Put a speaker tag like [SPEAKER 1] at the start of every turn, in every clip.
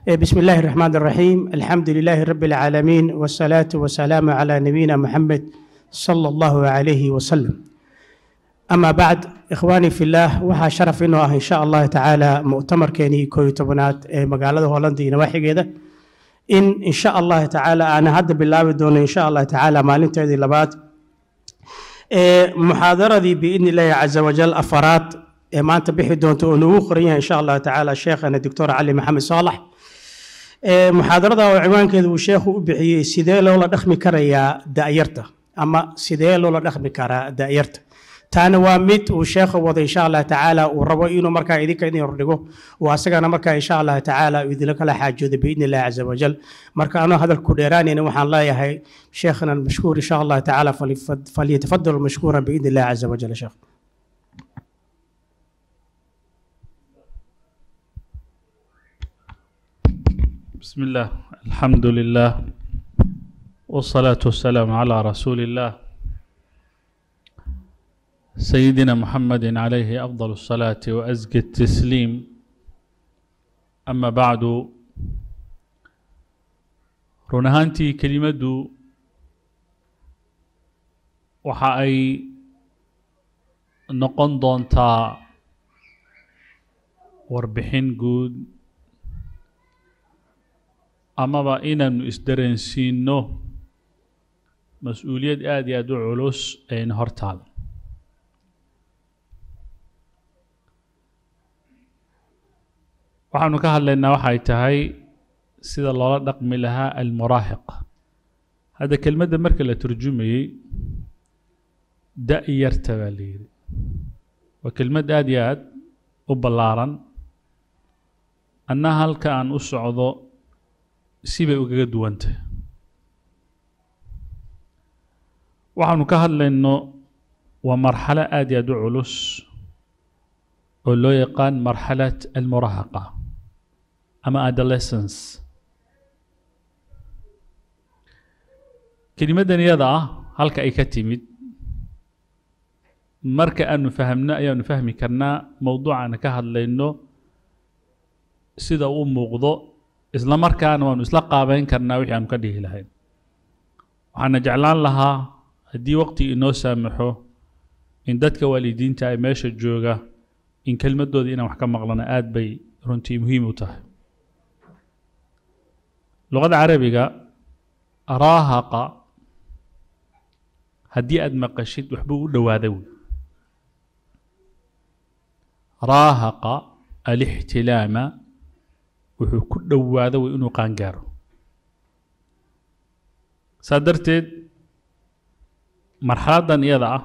[SPEAKER 1] بسم الله الرحمن الرحيم. الحمد لله رب العالمين، والصلاة والسلام على نبينا محمد صلى الله عليه وسلم. أما بعد، إخواني في الله، وها شرف إنه إن شاء الله تعالى مؤتمر كيني كويتبنات مقالة هولندي نواحي كذا إن شاء الله تعالى أنا هذا بالله بدون إن شاء الله تعالى ما لنت هذه اللبات محاضرة دي بإذن الله عز وجل أفراد ما أنت بحدون تونو أخرى إن شاء الله تعالى شيخنا الدكتور علي محمد صالح. محاضرة وعنوان كذا وشيخ بحي سيدي لولا دخمي كريا دائرته، أما سيدي لولا دخمي كرا دائرته تانا وامد وشيخ وضع إن شاء الله تعالى وربوينه مركا إذيك إني يردقه واسقنا مركا إن شاء الله تعالى وإذن لك لا حاجة بإذن الله عز وجل. مركا أنا هذا الكوديراني نوحان الله يهي شيخنا المشكور إن شاء الله تعالى فليتفضل مشكورا بإذن الله عز وجل. شيخ
[SPEAKER 2] بسم الله، الحمد لله، والصلاة والسلام على رسول الله سيدنا محمد عليه أفضل الصلاة وأزكى التسليم. أما بعد، رنهانتي كلمة وحاي نقن دونتا وربحين جود amaba inaanu isdareensiino mas-uuliyad aad iyo aad u culus ayna hortaal. waxaanu ka hadlaynaa waxay tahay sida loola dhaqmi lahaa almuraahiq. hadda kelmadda marka la turjumayey da-yarta baa la yidhi, waa kelmad aad iyo aad u ballaaran. anna halka aan u socdo sibay ugaga duwantay. waxaanu ka hadlayno waa marxalo aad iyo aad u culus oo loo yaqaan marxalat almuraahaqa ama adolescence. kelimaddan iyada ah halka ay ka timid marka aanu fahamno ayaanu fahmi karnaa mowduucaana ka hadlayno sida uu muuqdo, isla markaana waanu isla qaabeyn karnaa wixii aanu ka dhihi lahayn. waxaana jeclaan lahaa haddii waqti inoo saamaxo in dadka waalidiinta ay meesha jooga in kelmadooda inaan wax ka maqlana aad bay runtii muhiim u tahay. luqada carabiga raahaqa haddii aad maqashid waxbuu u dhowaaday wey. raahaqa alixtilaama wuxuu ku dhowaado way inuu qaangaaro. saa darteed marxaladdan iyada ah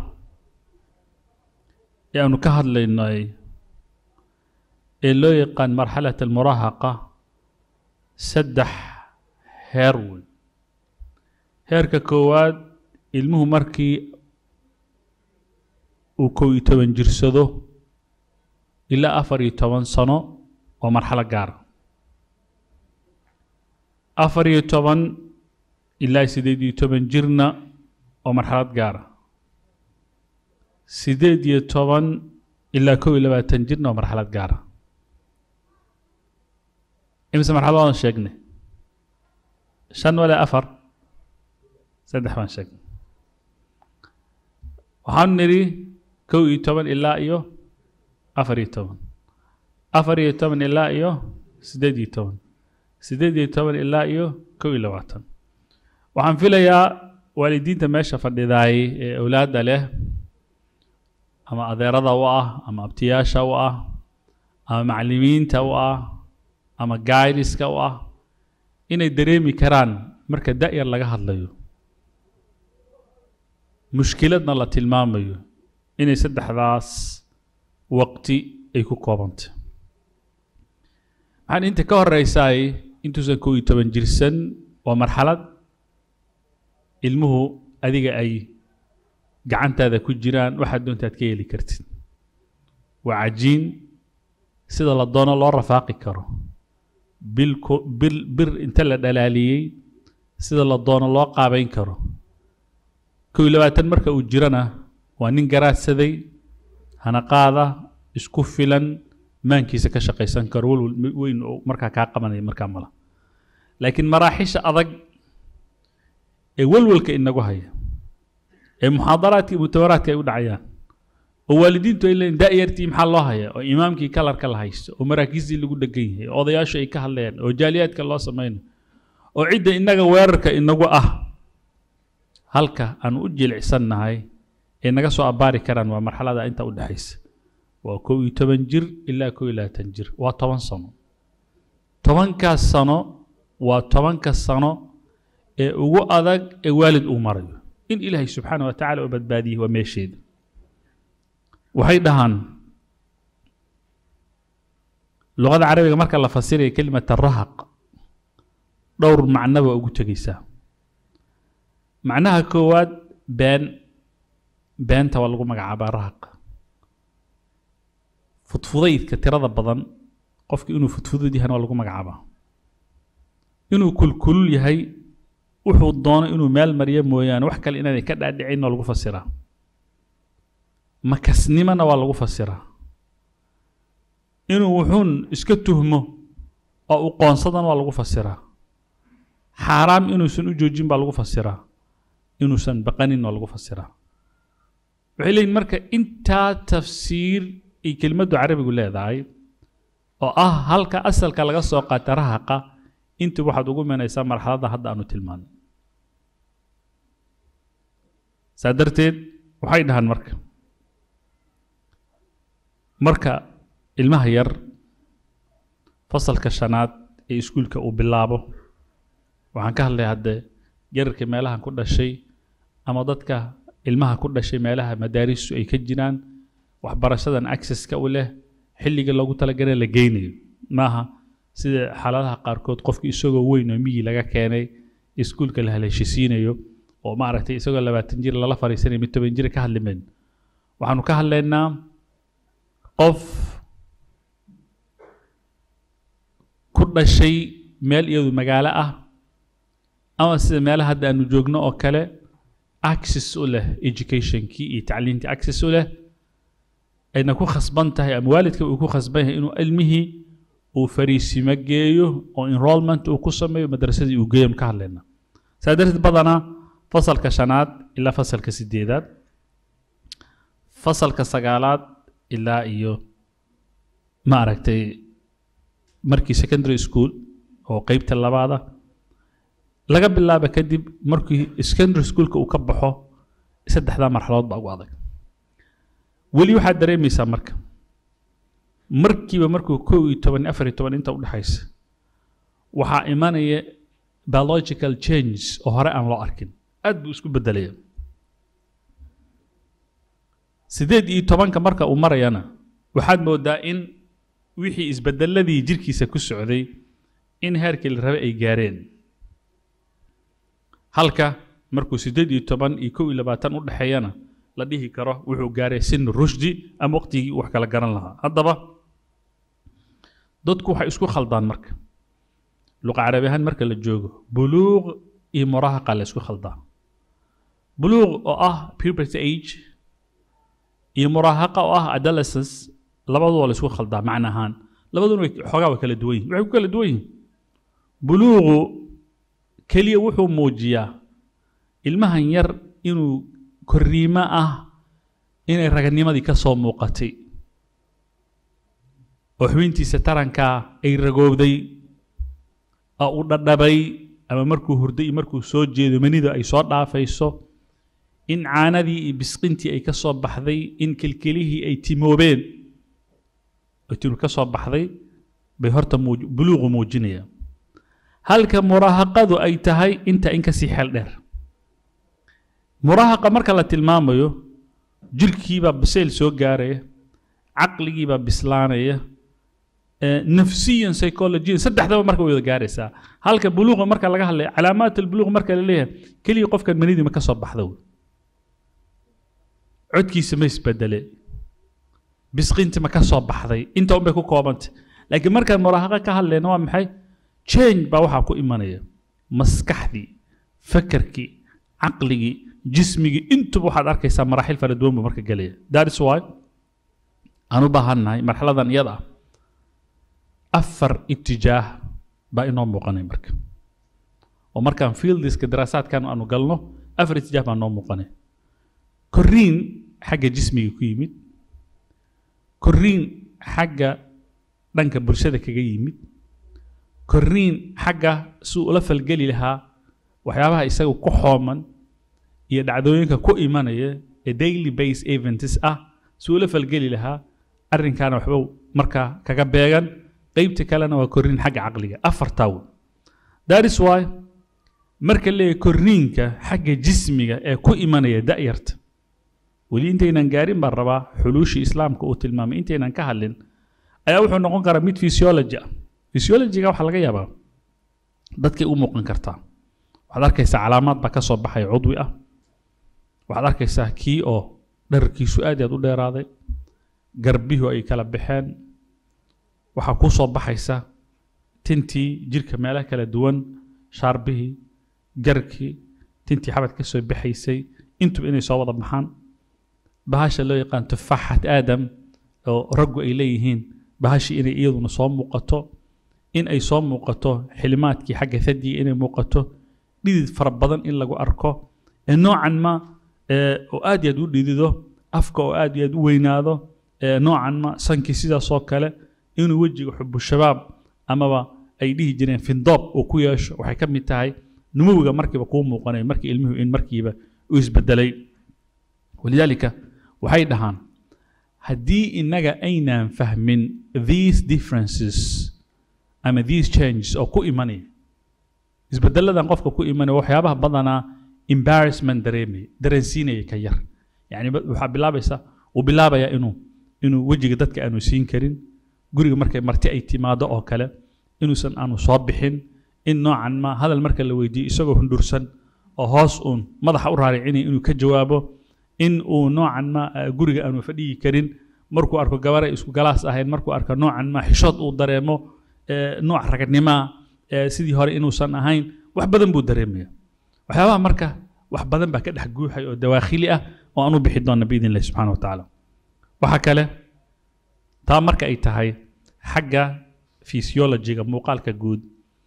[SPEAKER 2] ee aanu ka hadlaynay ee loo yaqaan marxalat almuraahaqa saddex heer wey. heerka koowaad, ilmuhu markii uu 11 jirsado ilaa 14 sano oo marxalo gaara. 14 ilaa 18 jirna oo marxalad gaara. 18 ilaa 21 jirna oo marxalad gaara. imse marxaladoodaan sheegnay? 5 wala 4? 3 baan sheegnay. waxaanu nidhi 11 ilaa iyo 14, 14 ilaa iyo 18, 18 ilaa iyo 21. waxaan filayaa waalidiinta meesha fadhidaay ee awlaadda leh ama adeerada u ah ama abtiyaasha u ah ama macallimiinta u ah ama gaaydiska u ah inay dareemi karaan marka da-yar laga hadlayo mushkiladna la tilmaamayo inay saddexdaas waqti ay ku koobantay. waxaan inta ka horeysaay intuusan 11 jirsan waa marxalad ilmuhu adiga ay gacantaada ku jiraan, waxaad doontaad ka heli kartid. waa cajiin sida la doono loo rafaaqi karo, bir inta la dhalaaliyey sida la doono loo qaabeyn karo. 21 marka uu jirana waa nin garaadsaday, hana qaada, isku filan, maankiisa ka shaqaysan karo walwal weyn oo markaa kaa qabanaya markaa mala laakiin maraaxisha adag ee walwalka inagu haya ee muxaadaraadka iyo mutawaraadka ay u dhacayaan oo waalidiintu ay leeyihiin daa'irtii maxaa loo hayaa oo imaamkii kalarka la haysto oo maraakiistii lagu dhegan yahay oo odayaashu ay ka hadlayaan oo jaaliyaadka loo samaynayo oo cidda inaga weerarka inagu ah halka aan u jilicsannahay ee naga soo abaari karaan waa marxalada inta u dhaxaysa waa 11 jir ilaa 12 jir waa 10 sano 10 sano waa 10 sano ee ugu adag ee waalid uu marayo in ilaahay subxaanahu wa tacaala u badbaadiyay waa meesheeda waxay dhahaan luqada carabiga marka la fasirayo kelimada rahaq dhowr macnaba ugu tagaysaa macnaha koowaad beenta waa lagu magacaabaa rahaq fudfudaydka tirada badan qofka inuu fudfudud yahay waa lagu magacaabaa inuu kulkulul yahay wuxuu doono inuu meel mariyo mooyaane wax kale inaanay ka dhaadhicin oo lagu fasiraa makasnimana waa lagu fasiraa inuu wuxuun iska tuhmo oo uu qoonsadana waa lagu fasiraa xaaraam inuusan u joojin baa lagu fasiraa inuusan baqanin waa lagu fasiraa waxay leeyihin marka intaa tafsiir ay kelimadu carabigu leedahay oo ah halka asalka laga soo qaata rahaqa inta waxaad ugu meenaysaa marxaladda hadda aanu tilmaano saa darteed waxay dhahaan marka ilmaha yar fasalka shanaad ee iskuulka uu bilaabo waxaan ka hadlay hadde yararka meelahan ku dhashay ama dadka ilmaha ku dhashay meelaha madaaristu ay ka jiraan waxbarashadan accesska u leh xilliga loogu talagalay la geynayo maaha sida xaaladaha qaarkood qofkii isagoo weyn oo miyi laga keenay iskuulka la haleeshisiinayo oo maaragtay isagoo 20 jir lala fariisanayo 10 jir ka hadlimeen waxaanu ka hadlaynaa qof ku dhashay meel iyadu magaalo ah ama sida meelaha hadda aanu joogno oo kale access u leh educationkii iyo tacliintii access u leh ayna ku khasban tahay ama waalidka uu ku khasban yahay inuu ilmihii uu fariisimo geeyo oo enrollment uu ku sameeyo madrasadii uu geeyo ka hadlayna saa darteed badanaa fasalka shanaad ilaa fasalka 8aad fasalka 9aad ilaa iyo maaragtay markii secondary school oo qaybta labaada laga bilaabo kadib markii secondary schoolka uu ka baxo saddexda marxaladood baa ugu adag wali waxa dareemaysaa markiiba markuu 12 14 inta u dhaxaysa waxa imanaya biological change oo hore aan loo arkin aad buu isku bedelaya 18 marka uu marayana waxaad moodaa in wixii isbedeladii jirkiisa ku socday in heerkii la rabay ay gaareen halka markuu 18 iyo 22 u dhaxeeyana la dhihi karo wuxuu gaaray sin rushdi ama waqtigii wax kala garan lahaa haddaba dadku waxay isku khaldaan marka luqa carabi ahaan marka la joogo buluuq iyo muraahaqa la isku khaldaa buluuq oo ah puberty age iyo muraahaqa oo ah adolescence labadooda la isku khaldaa macna ahaan labaduna xogaa way kala duwan yihiin waxay ku kala duwan yihiin buluuqu kaliya wuxuu muujiyaa ilmahan yar inuu korriimo ah inay raganimadii ka soo muuqatay oo xubintiisa taranka ay ragoobday oo u dhadhabay ama markuu hurday markuu soo jeedo manida ay soo dhaafayso in caanadii iyo bisqintii ay ka soo baxday in kilkilihii ay timoobeen oo tii ka soo baxday bay horta buluuqu muujinaya halka muraahaqadu ay tahay inta in ka sii xeel dheer muraahaqa marka la tilmaamayo jirkiiba bisayl soo gaaraya caqligiiba bislaanaya nafsiyan psychologiyan saddexdaba marka way wada gaaraysaa halka buluuqa marka laga hadlayo calaamaat albuluuq marka la leeyahay kaliya qofkan manidii ma ka soo baxdo codkiisa ma isbedele bisqinti ma ka soo baxday inta un bay ku koobantay laakiin markaan muraahaqa ka hadlayno waa maxay change baa waxaa ku imanaya maskaxdii fakarkii caqligii jismigii intuba waxaad arkaysaa maraaxil fara duwan buu marka gelaya that is why aan u baahannahay marxaladan iyada ah afar itijaah baa inoo muuqanay marka oo markaan fieldiska daraasaadkan aanu galno afar itijaah baa noo muuqanay korriin xagga jismiga ku yimid korriin xagga dhanka bulshada kaga yimid korriin xagga si ula falgeli lahaa waxyaabaha isaga ku xooman iyo dhacdooyinka ku imanaya ee daily base events ah si ula falgeli lahaa arrinkaana waxba markaa kaga beegan qaybta kalena waa korriin xagga caqliga afartaa wey that is why marka leeyahay korriinka xagga jismiga ee ku imanaya da'yarta weli intaynan gaarin baan rabaa xuluushii islaamka uu tilmaamay intaynan ka hadlin ayaa wuxuu noqon karaa mid physiology ah physiology-ga waxaa laga yaabaa dadkay u muuqan kartaa waxaad arkaysaa calaamaad baa ka soo baxay cudwi ah waxaad arkaysaa kii oo dharkiisu aad u dheeraaday garbihu ay kala baxeen waxaa ku soo baxaysa tintii jirka meelaha kala duwan shaarbihii garkii tintii xabad ka soo baxaysay intuba inay soo wada baxaan bahasha loo yaqaan tufaaxat aadam oo raggu ay leeyihiin bahashii inay iyaduna soo muuqato in ay soo muuqato xilimaadkii xagga thadiga inay muuqato dhidid fara badan in lagu arko noocan ma oo aad iyo aad u dhidido afka oo aad iyo aad u weynaado noocan ma sankii sidaasoo kale inuu wejiga xubu shabaab amaba ay dhihi jireen findoob uu ku yeesho waxay ka mid tahay numuwiga markiiba kuu muuqanay markii ilmuhu in markiiba u isbedelay walidaalika waxay dhahaan haddii inaga aynaan fahmin these differences ama these changes oo ku imanaya isbedeladan qofka ku imanaya waxyaabaha badanaa embarrassment dareensiinaya ka yar yani waxaa bilaabaysa uu bilaabayaa inuu wejiga dadka aanu siin karin guriga markay marti ay timaado oo kale inuusan aanu soo bixin in noocan ma hadal marka la weydiiyo isagoo hundursan oo hoos uun madaxa u raaricinaya inuu ka jawaabo in uu noocan ma guriga aanu fadhiyi karin markuu arko gabaray isku galaas ahayn markuu arko noocan ma xishood uu dareemo nooc ragnimo sidii hore inuusan ahayn wax badan buu dareemaya waxyaabaha marka wax badan baa ka dhex guuxay oo dawaakhili ah oo aanu bixi doona biidin illahi subxaana wa tacaala waxaa kale taa marka ay tahay xagga physiology-ga muuqaalka guud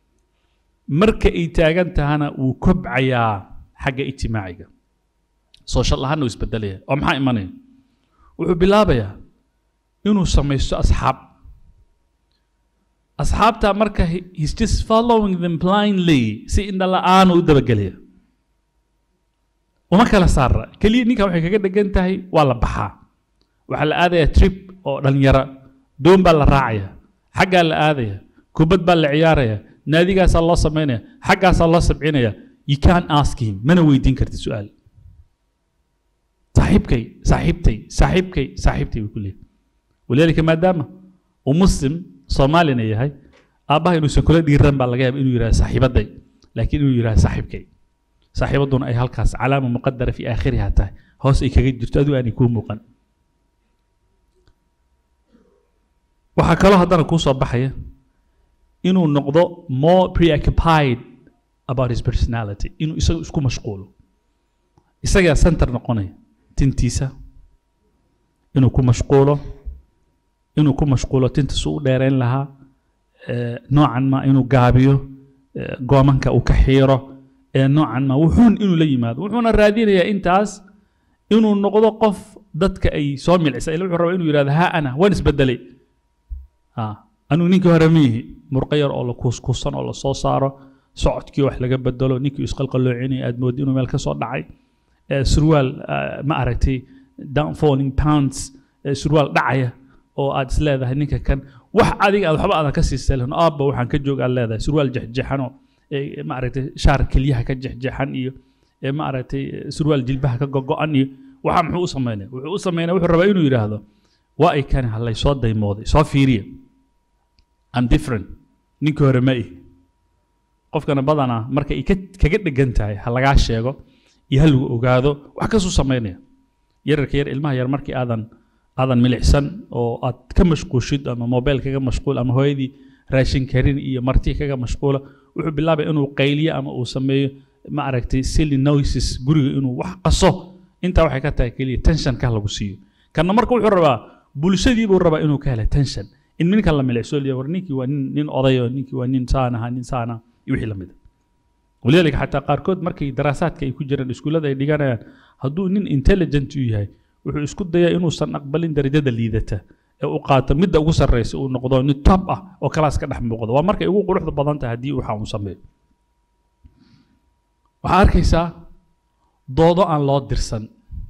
[SPEAKER 2] marka ay taagan tahana wuu kobcayaa xagga ijtimaaciga social ahaana uu isbedelaya oo maxaa imanaya wuxuu bilaabayaa inuu samaysto asxaabta marka he's just following them blindly si indha la'aan u dabagelaya uma kala saara keliya ninka waxay kaga dhegan tahay waa la baxaa waxaa la aadayaa trip oo dhalinyaro doon baa la raacaya xaggaa la aadaya kubad baa la ciyaaraya naadigaasaa loo samaynaya xaggaasaa loo sabcinaya you can't ask him mana weydiin karti su-aal saaxiibtay buu ku leeyahay walidaalika maadaama uu muslim soomaalina yahay aabbaha inuusan kula dhiiran baa laga yaaba inuu yidhahdo saaxiibaday laakiin inuu yidhahdo saaxiibkay saaxiibaduna ay halkaas calaama muqadara fi aakhiriha tahay hoos ay kaga jirto adigu aanay kuu muuqan waxaa kaloo haddana kuu soo baxaya inuu noqdo more preoccupied about his personality inuu isagu isku mashquulo isagaa center noqonaya tintiisa inuu ku mashquulo tinta suu u dheerayn lahaa noocan ma inuu gaabiyo goomanka uu ka xiiro noocan ma wuxuun inuu la yimaado wuxuuna raadinayaa intaas inuu noqdo qof dadka ay soo milcisa ila wuxuu rabaa inuu yidhahdo haa ana waan isbedelay anuu ninkii hore miihi murqa yar oo la kuuskuusan oo la soo saaro socodkii wax laga bedelo ninkii isqalqaloocinaya aad moodi inuu meel ka soo dhacay surwaal ma aragtay downfalling pounds surwaal dhacaya oo aad is leedahay ninka kan wax adiga aad waxba aadan ka siisay lahayn aabba waxaan ka joog aad leedahay surwaal jexjexan oo ma aragtay shaar keliyaha ka jexjexan iyo ma aragtay surwaal jilbaha ka gogo'an iyo waxa muxuu u sameynaya wuxuu rabaa inuu yidhaahdo waa ay kani halay soo daymooday soo fiiriya I'm different ninkii hore ma ihi qofkana badanaa marka ay kaga dhegan tahay ha lagaa sheego iyo ha lagu ogaado wax kasuu samaynaya yararka yar ilmaha yar markii aadan milicsan oo aad ka mashquushid ama mobile kaga mashquul ama hooyadii raashin karin iyo marti kaga mashquula wuxuu bilaabay inuu qayliyo ama uu sameeyo ma aragtay silly noises guriga inuu wax qaso intaa waxay ka tahay keliya tension ka lagu siiyo kana marka wuxuu rabaa bulshadii buu rabaa inuu ka helo tension in ninka la milicso liya war ninkii waa nin odayo ninkii waa nin saana iyo wixii lamid ولذلك حتى قاركود markay daraasaadka ay ku jiraan iskuulada ay dhiganayaan hadduu nin intelligent u yahay wuxuu isku dayaa inuusan aqbalin darajada liidata ee u qaato midda ugu sarreysa uu noqdo nin top ah oo kalaas ka dhex muuqdo waa markay ugu quruxda badan tahay haddii waxa uu sameeyo waxaa arkaysaa doodo aan loo dirsan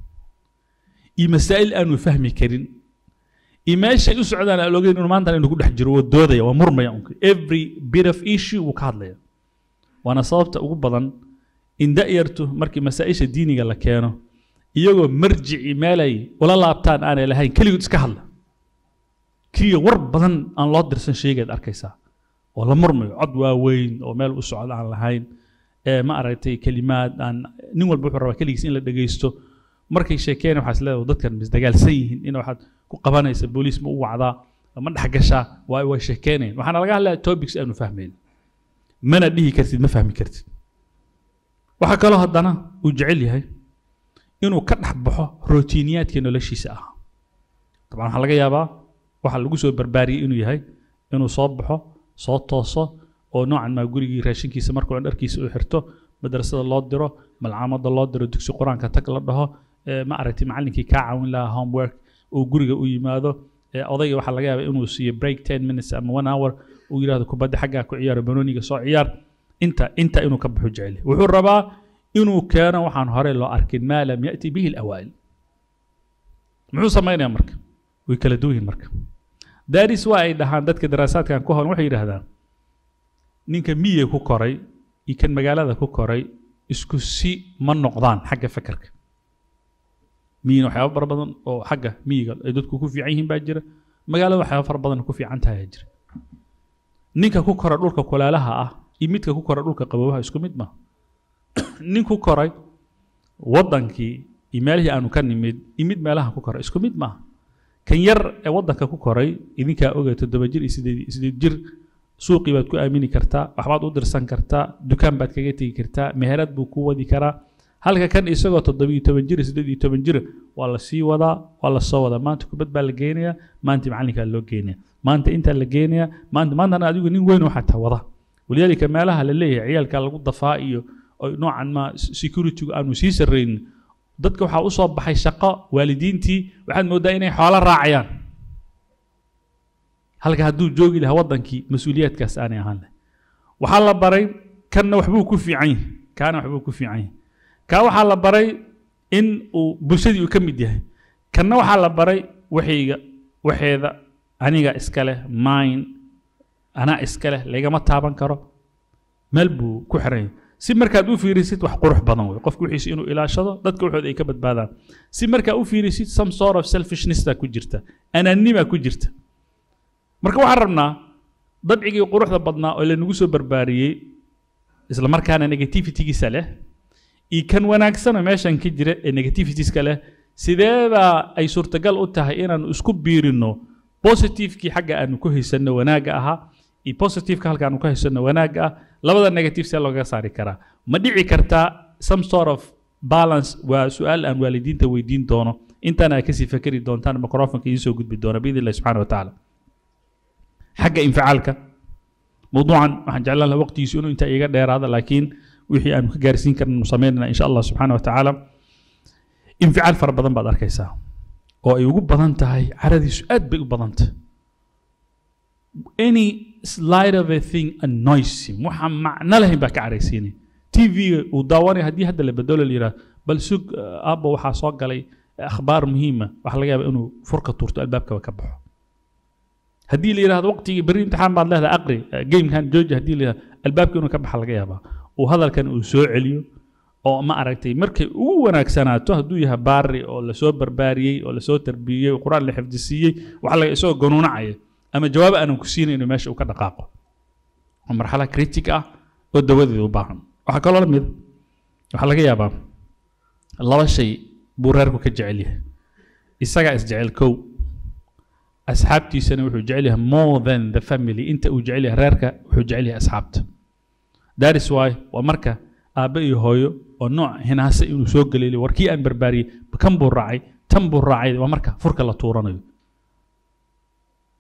[SPEAKER 2] iyo masaa'il aanu fahmi karin iyo meeshay u socdaan aan ogeyn inuu maanta inuu ku dhex jiro waa doodaya waa murmaya every bit of issue wuu ka hadlaya waana sababta ugu badan in da'yartu markii masaa'isha diiniga la keeno iyagoo marjici meelay wala laabtaan aanay lahayn keligood iska hadla kii war badan aan loo dirsan sheegaad arkaysaa oo la murmayo cod waaweyn oo meel u socda aan lahayn ma aragtay kalimaad aan nin walba wuxuu rabaa keligiis in la dhagaysto markay sheekeen waxaas leedahay dadkan misdagaalsan yihiin in waxaad ku qabanaysa booliis ma u wacdaa ma dhexgashaa way sheekeeneen waxaana laga hadlayaa topics aanu fahmayn mana dhihi kartid ma fahmi kartid waxaa kaloo haddana uu jecel yahay inuu ka dhex baxo routiiniyaadka noloshiisa ah dabcan waxaa laga yaabaa waxaa lagu soo barbaariyey inuu yahay inuu soo baxo soo tooso oo noocan maa gurigii raashinkiisa markuu dharkiisa u xirto madrasada loo diro malcamada loo diro dugsi quraanka tag la dhaho ma aragtay macallinkii ka caawin lahaa homework uu guriga u yimaado odayga waxaa laga yaabaa inuu siiyo break 10 minutes ama 1 hour uu yiraahdo kubadda xagga ku ciyaaro banooniga soo ciyaar inta inuu ka baxo jecel wuxuu rabaa inuu keeno waxaan hore loo arkin ma lam yati bihi al-awail muxuu sameeyaa marka way kala duwan marka daaris waa ay dhahaan dadka daraasaadkan ku hawlan waxay yiraahdaan ninka miye ku koray iyo kan magaalada ku koray isku si ma noqdaan xagga fakarka miina waxyaabo fara badan oo xagga miyiga ay dadku ku fiican yihiin baa jira magaalada waxyaabo fara badan ku fiican tahay jira ninka ku koray dhulka kulaalaha ah iyo midka ku koray dhulka qaboobaha isku mid ma nin ku koray wadankii imeelihii aanu ka nimid imid meelaha ku koray isku mid ma kan yar ee wadanka ku koray idinka ogaa 7 jir iyo 8 jir suuqii baad ku aamini kartaa waxbaad u dirsan kartaa dukaan baad kaga tagi kartaa meherad buu ku wadi karaa halka kan isagoo 17 jir 18 jir waa la sii wadaa waa la soo wadaa maanta kubad baa la geenayaa maanta macalinka loo geenayaa maanta inta la geenayaa maanta adigu nin weyn waxa taa wada waliyalka meelaha la leeyahay ciyalka lagu dafaa iyo noocan ma security aanu sii sareyn dadka waxa u soo baxay shaqo waalidiintii waxaad moodaa inay xoolo raacayaan halka hadduu joogi lahaa wadankii mas'uuliyaadkaas aanay ahaan waxaa la baray kanna waxbuu ku fiican yahay kaana waxbuu ku fiican yahay ka waxaa la baray in uu bulshadii uu ka mid yahay kanna waxaa la baray waxeeda aniga iska leh mine anaa iska leh lagama taaban karo meel buu ku xiran yahay si markaad u fiirisid wax qurux badan way qofku wixiisa inuu ilaashado dadka waxooda ay ka badbaadaan si markaa u fiirisid some sort of selfishness ku jirta ananima ku jirta marka waxaan rabnaa dabcigii quruxda badnaa oo la nagu soo barbaariyey isla markaana negativity-giisa leh iyo kan wanaagsan meeshan ka jira ee negativity-iska leh sideeba ay suurtagal u tahay inaan isku biirino positive-kii xagga aanu ku haysano wanaaga aha iyo positive-ka halka aanu ku haysano wanaaga ah labada negative see looga saari karaa ma dhici kartaa some sort of balance waa su'aal aan waalidiinta weydiin doono intaan ay kasii fakari doontaan microphone-ka idiin soo gudbi doona biidni illahi subxaana wa tacaala حق انفعالك موضوعا waxaan jeclaan lahaa waqtigiisu inuu inta iga dheeraado laakiin wixii aan ka gaarsiin karno sameeyna insha Allah subhanahu wa ta'ala inficaal far badan baad arkaysaa oo ay ugu badan tahay caradiisu aad bay u badan tahay any slide of a thing annoys him waxa macna leh baa ka caraysiinay TV uu daawanay hadii hadda la bedelo leeyahay bal sug aabba waxa soo galay akhbaar muhiima waxa laga yaabaa inuu furka tuurto albaabka ka baxo haddii la yiraahdo waqtigii bari imtixaan baad leedahay aqri game kan jooji haddii la albaabka inuu ka baxa laga yaabaa oo hadalkan uu soo celiyo oo ma aragtay markay ugu wanaagsanaato hadduu yahay baari oo la soo barbaariyey oo la soo tarbiyey oo quraan la xifdisiiyey waxa laga soo ganuunacay ama jawaab aan ku siinay inuu meesha uu ka dhaqaaqo marxalad critic ah oo dawadeed u baahan waxa kale oo lamid waxa laga yaabaa laba shay buu reerku ka jecel yahay isaga is jecel kow asxaabtiisana wuxuu jecel yahay more than the family inta uu jecel yahay reerka wuxuu jecel yahay asxaabta that is why waa marka aabba iyo hooyo oo nooc hinaasa inuu soo galeeyay warkii aan barbaariyay kan buu raacay tan buu raacay waa marka furka la tuuranayo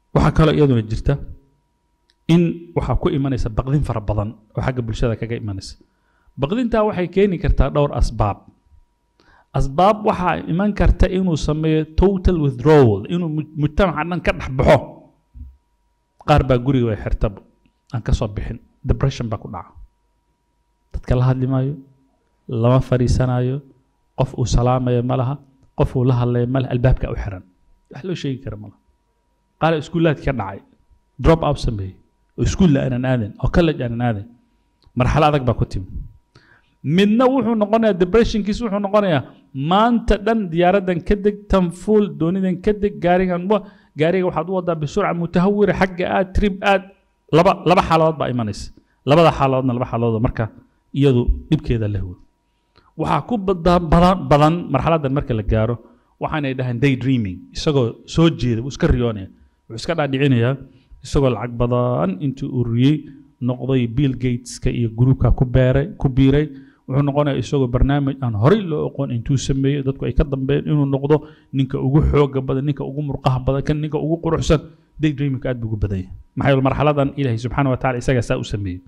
[SPEAKER 2] waxaa kaloo iyaduna jirta in waxaa ku imanaysa baqdin fara badan oo xagga bulshada kaga imanaysa baqdintaa waxay keeni kartaa dhowr asbaab waxaa iman karta inuu sameeyo total withdrawal inuu mujtamaca dhan ka dhex baxo qaar baa guriga way xirtaba aan ka soo bixin depression baa ku dhaca dadka la hadli maayo lama fariisanayo qof uu salaamayo ma laha qof uu la hadlayo ma laha albaabka u xiran wax loo sheegi kara ma laha qaar iskuulaadka ka dhacay drop out sameeyey oo iskuul la aanan aadan oo college aanan aadan marxalo adag baa ku timi midna wuxuu noqonayaa depressionkiis wuxuu noqonayaa maanta dhan diyaaradan ka deg tan fuul doonidan ka deg gaariga waxaad u wadaa bisurca mutahawira xagga aad trip aad laba xaaladood baa imanaysa labada xaaladoodna laba xaaladood marka iyadu dhibkeeda leh waxaa ku badan marxaladan marka la gaaro waxaanay dhahaan day dreaming isagoo soo jeeda wuu iska riyoonaya wuxuu iska dhaadhicinayaa isagoo lacag badan intuu ururiyey noqday Bill Gateska iyo gruubka ku biiray wuxuu noqonayaa isagoo barnaamij aan horey loo aqoon intuu sameeyay dadku ay ka dambeeyeen inuu noqdo ninka ugu xooga badan ninka ugu murqaha badan kan ninka ugu quruxsan day dreaming aad buu ugu badan yahay maxay yeelay marxaladan Ilaahay subxaanahu wa ta'ala isaga saa u sameeyay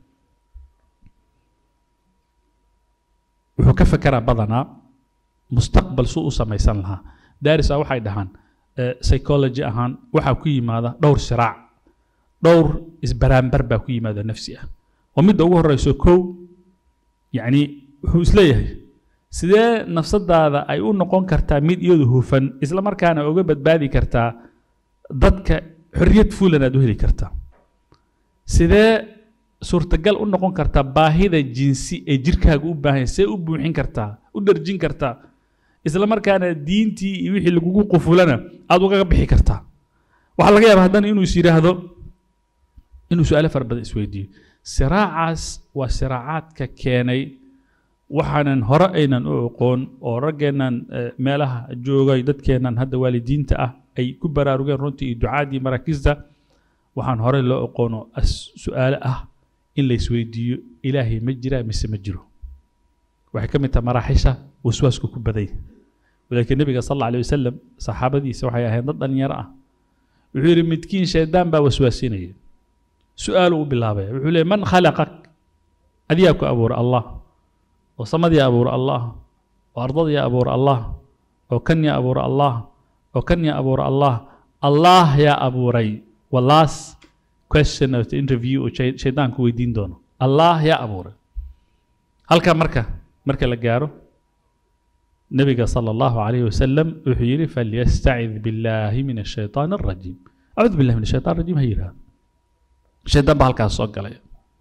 [SPEAKER 2] wuxuu ka fakaraa badanaa mustaqbal suu u samaysan lahaa daarisa waxay dhahaan psychology ahaan waxaa ku yimaada dhowr siraac dhowr isbaraambar baa ku yimaada nafsi ah oo midda ugu horeyso kow yacni wuxuu isleeyahay sidee nafsadaada ay u noqon kartaa mid iyadu hufan isla markaana uga badbaadi kartaa dadka xorriyad fuulan aad u heli kartaa sidee suurtagal u noqon kartaa baahida jinsi ee jirkaaga u baahan see u buuxin kartaa u dharjin kartaa isla markaana diintii iyo wixii lagugu qufulana aad ugaga bixi kartaa waxaa laga yaabaa haddana inuu is yidhaahdo inuu su'aalo fara badan isweydiiyo siraacaas waa siraacaadka keenay waxaanan hore aynan u aqoon oo raggeennan meelaha joogay dadkeennan hadda waalidiinta ah ay ku baraarugeen runtii iyo ducaadii maraakiista waxaan hore loo aqoono su'aalo ah in la isweydiiyo ilaahay ma jiraa mise ma jiro waxay ka mid tahay maraaxisha waswaasku ku baday walaakiin nabiga sallallahu alayhi wasallam saxaabadiisa waxay ahayd dad dhalinyaro ah wuxuu yiri midkiin shaydaan baa waswaasinaya su'aal uu bilaabay wuxuu leeyahay man khalaqak adiyaku abuur allah oo samadii abuur allah oo ardadii abuur allah oo kan ya abuur allah oo kan ya abuur allah allah ya abuuray wallaas question of the interview oo shaydaanku weydiin doono allah ya abuuray halka marka la gaaro nabiga sallallahu alayhi wasallam wuxuu yiri falyasta'id billahi minash shaytaan ar-rajim a'udhu billahi minash shaytaan ar-rajim hayra shaydaan baa halkaas soo galay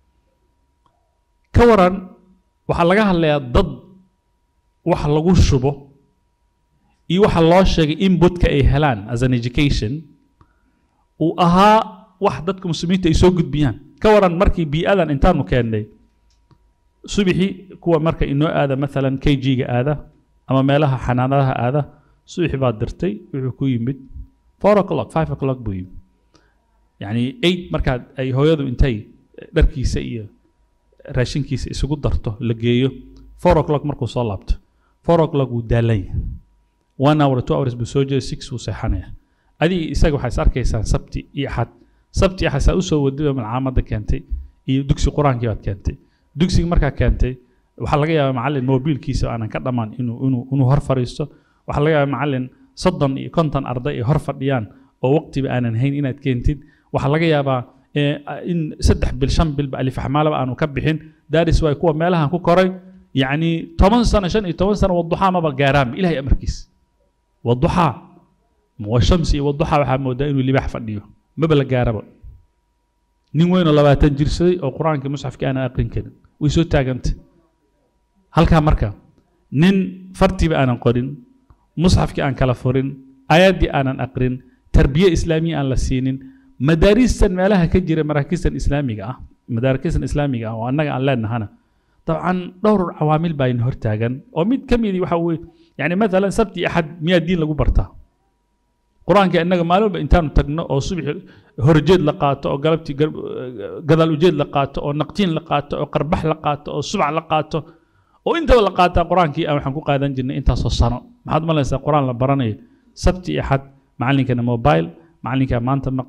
[SPEAKER 2] ka waran waxaa laga hadlayaa dad wax lagu shubo iyo waxa loo sheegay inputka ay helaan as an education uu ahaa wax dadka muslimiinta ay soo gudbiyaan ka waran markii bii'adan intaanu keennay subixi kuwa marka inoo aada maalan KG-ga aada ama meelaha xanaanadaha aada subixi baad dirtay wuxuu ku yimid 4 o'clock 5 o'clock buu yimid يعني 8 markaad ay hooyadu intay dharkiisa iyo raashinkiisa isugu darto la geeyo 4 o'clock markuu soo laabto 4 o'clock uu daalay 1 hour 2 hours buu soo jeeday 6 uu seexanaya adii isaga waxaad arkaysaan sabti iyo axad u soo wadida malcaamada keentay iyo dugsi quraankii baad keentay dugsiga markaa keentay waxaa laga yaabaa macallin mobilkiisa aanan ka dhamaan inuu hor fariisto waxaa laga yaabaa macallin 30 iyo 50 arday ay hor fadhiyaan oo waqtiba aanan hayn inaad keentid waxaa laga yaabaa in 3 bil 5 bil alif xamaalaba aanu ka bixin daaris way kuwa meelahan ku koray yani 10 sano 15 sano wadduha ma ba gaaraan ilaahay amarkiis wadduha shamsi wadduha waxa moodaa inuu libax fadhiyo ma bala gaaraba nin weyn oo 20 jirsaday oo quraanka musxafka aan aqrin karin way soo taagantay halka marka nin fartiba aanan qorin musxafka aan kala furin ayadii aanan aqrin tarbiya islaamiya aan la siinin madaarisan meelaha ka jira maraakisan islaamiga ah oo annaga aan leenahana طبعا dhowr cawaamil baa in hortaagan oo mid kamidi waxa uu yani mesela sabti ahad miya diin lagu bartaa quraanka innaga maalmo intaan tagno oo subax horjeed la qaato oo galabti gadaal ujeed la qaato oo naqtiin la qaato oo qarbax la qaato oo subax la qaato oo inta la qaata quraankii aan waxaan ku qaadan jirnay intaas oo sano maxaad malaysaa quraan la baranayo sabti ahad macallinkana mobile macallinka maanta maqan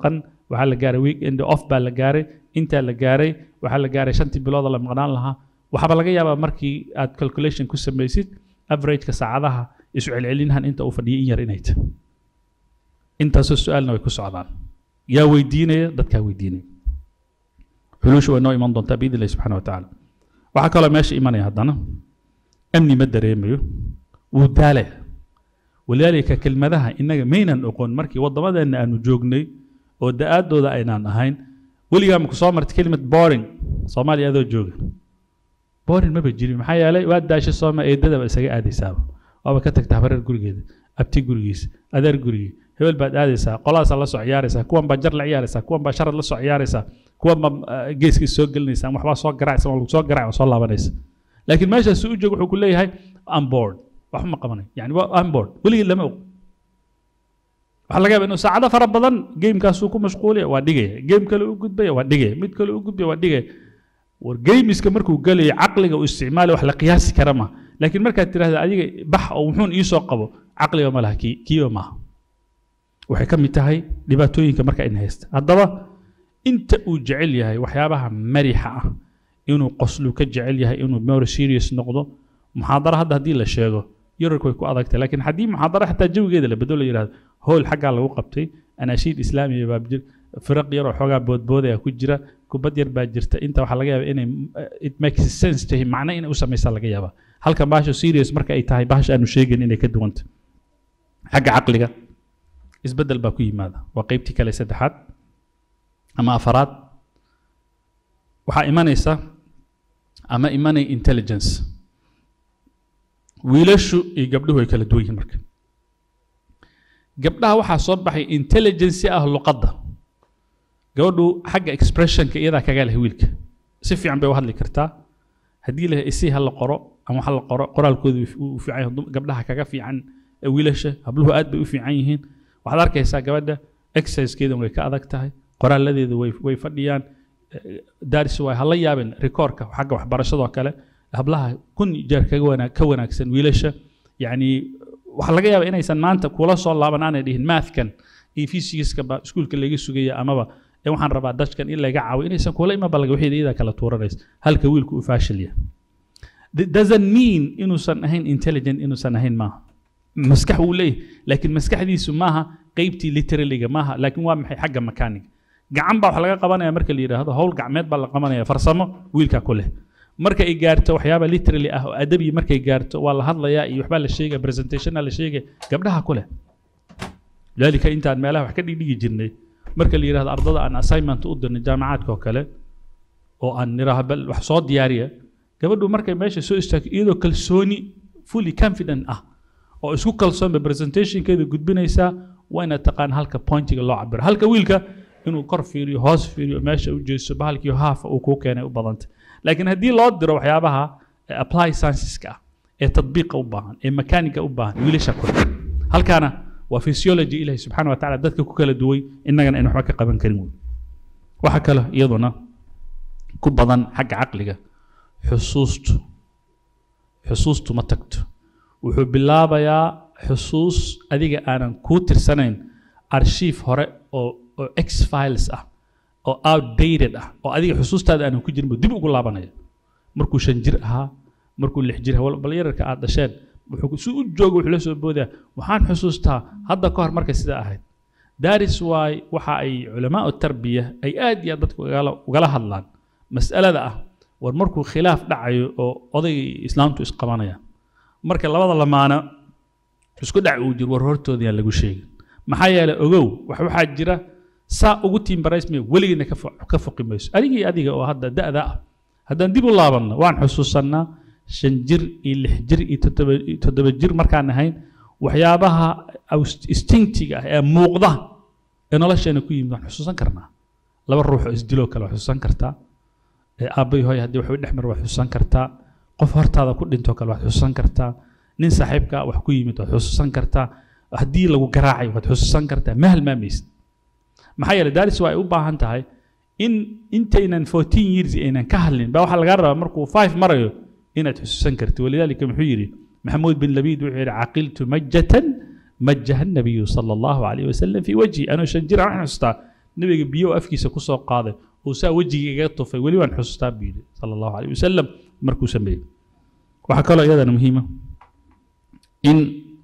[SPEAKER 2] waxaa la gaaray weekend off baa la gaaray intaa la gaaray waxaa la gaaray 5 bilood la maqnaan lahaa waxba laga yaabaa markii aad calculation ku samaysid average ka saacadaha isu celcelinhan inta uu fadhiyay in yar inay tahay intaas su'aalna way ku socdaan yaa weydiinaya dadka weydiinaya xulushu way noo iman doontaa biidillah subhanahu wa ta'ala waxa kale meesha imanaya haddana amni ma dareemayo wuu daalay walaalika kelmadaha inaga maynan oqon markii wadamadeena aanu joognay oo da'aadooda aynaan ahayn waligaa ma ku soo martay kelmad boring Soomaaliya adoo jooga boring ma bajiri maxaa yeelay waa daashay Soomaaliya eedada isaga aadaysaa oo ka tagtaa habar gurigeeda abti gurigiisa adeer gurigiisa hebel baad aadaysaa qolaas la soo ciyaaraysaa kuwan baa jar la ciyaaraysaa kuwan baa sharad la soo ciyaaraysaa kuwan baa geeska soo gelinaysaa waxba soo garaacsan oo soo garaac soo laabanaysa laakiin meesha soo joog wuxuu ku leeyahay on board wax ma qabanay yani waa on board waligeed lama og waxa laga yaabaa inuu saacado fara badan gamekaas uu ku mashquulay waa dhigay game kale uu gudbay waa dhigay mid kale uu gudbay waa dhigay war gameska markuu galay aqliga uu isticmaalo wax la qiyaasi kara ma laakiin marka tiraahdo adiga bax oo wuxuu ii soo qabo aqliga ma laha kiyo ma waxay ka mid tahay dhibaatooyinka marka in haysta haddaba inta uu jecel yahay waxyaabaha marixa ah inuu qoslu ka jecel yahay inuu more serious noqdo muxaadara hadii la sheego yarku way ku adagtay laakiin hadii muxaadara xataa jawigeeda la bedelo yiraahdo hool xagga lagu qabtay anashiid islaamiga baa jir firaq yar oo xogaa boodboodaya ku jira kubad yar baa jirta inta waxa laga yaabaa inay it makes sense tahay macna in uu sameeysa laga yaabaa halka baasho serious marka ay tahay baasho aanu sheegin inay ka duwanta xagga aqliga isbedel baa ku yimaada waa qaybtii kale saddexaad ama afaraad waxa imanaysa ama imanay intelligence wiilashu iyo gabdhuhu ay kala duwan yihiin marka gabdhaha waxa soo baxay intelligence ah luqadda gabadhu xagga expression-ka iyada kaga leh wiilka si fiican bay u hadli kartaa hadii la isii hal qoro ama hal qoro qoraalkoodu u fiican gabdhaha kaga fiican wiilasha habluhu aad bay u fiican yihiin waxaad arkaysaa gabadha exercise-keeda way ka adag tahay qoraaladeedu way fadhiyaan daaris way hala yaabin record-ka xagga waxbarashada kale hablaha kun jeer ka wanaagsan wiilasha yani waxa laga yaabaa inaysan maanta kula soo laabanaan dhihin mathkan iyo physics-ka ba iskuulka laga sugaya amaba waxaan rabaa dashkan in laga caawiyo inaysan kula ima balaga wixii iyada kala tuuranaysa halka wiilku u faashiliya doesn't mean inuusan ahayn intelligent inuusan ahayn maaha maskax uu leeyahay laakiin maskaxdiisu maaha qaybtii literally-ga maaha laakiin waa maxay xagga mechanic gacan baa wax laga qabanaya marka la yiraahdo hawl gacmeed baa la qabanaya farsamo wiilka ku leh marka ay gaarto waxyaaba literally ah oo adabi markay gaarto waa la hadlayaa iyo waxba la sheegay presentation la sheegay gabdhaha ku leh dalika intaan meelaha wax ka dhigi jirnay marka la yiraahdo ardada aan assignment u dirnay jaamacaadka kale oo aan niraha bal wax soo diyaariya gabadhu markay meesha soo istaagto iyadoo kalsooni fully confident ah oo isku kalsoon presentation-keeda gudbinaysa waa ina taqaan halka point-iga loo cabiro halka wiilka inuu kor fiiriyo hoos fiiriyo meesha u jeesto bahalkii half uu ku keenay u badanta laakiin hadii loo diro waxyaabaha apply sciences-ka ee tadbiiqa u baahan ee mechanic u baahan wiilasha ku halkaana waa physiology ilaahay subhanahu wa ta'ala dadka ku kala duway innagana in waxba ka qaban karin waxa kale iyaduna ku badan xagga aqliga xusuustu ma tagto wuxuu bilaabayaa xusuus adiga aanan ku tirsanayn archive hore oo X files ah oo outdated ah oo adiga xusuustaada aanu ku jirin dib ugu laabanaya markuu 5 jir ahaa markuu 6 jir ahaa bal yarka aad dhasheen wuxuu soo u joogo wuxuu la soo boodaa waxaan xusuustaa hadda ka hor markay sida ahayd that is why waxa ay culamaa tarbiya ay aad iyo dadku ugala hadlaan mas'alada ah war markuu khilaaf dhacayo oo oday islaamtu isqabanaya marka labada lamaana isku dhac uu jiro war hortoodii lagu sheegay maxaa yeelay ogow waxa jira saa ugu tiimbaraysmay waligeena ka foqimayso adiga oo hadda da'da haddaan dib u laabanno waan xusuusanaa 5 jir iyo 6 jir iyo 7 jir markaan ahayn waxyaabaha instinctiga ah ee muuqda ee nolosheena ku yimid waan xusuusan karnaa laba ruux oo isdilo kala xusuusan kartaa aabay hooy hadii wax u dhexmar wax xusuusan kartaa qof hortaada ku dhinto kala wax xusuusan kartaa nin saaxiibka wax ku yimid wax xusuusan kartaa hadii lagu garaacay wax xusuusan kartaa ma halmaamaysid maxaa yeelay daaris waa ay u baahan tahay in intaynan 14 years aynan ka hadlin baa waxa laga rabaa markuu 5 marayo inaad xusuusan karto walidaalika muxuu yiri maxamuud bin labiid wuxuu yiri aqiltu majjatan majjaha an-nabiy sallallahu alayhi wasallam fi wajhi ana shanjira waxaan xustaa nabiga biyo afkiisa ku soo qaaday oo saa wajiga iga tufay wali waan xusuustaa biyo sallallahu alayhi wasallam markuu sameeyay waxa kale iyadana muhiima in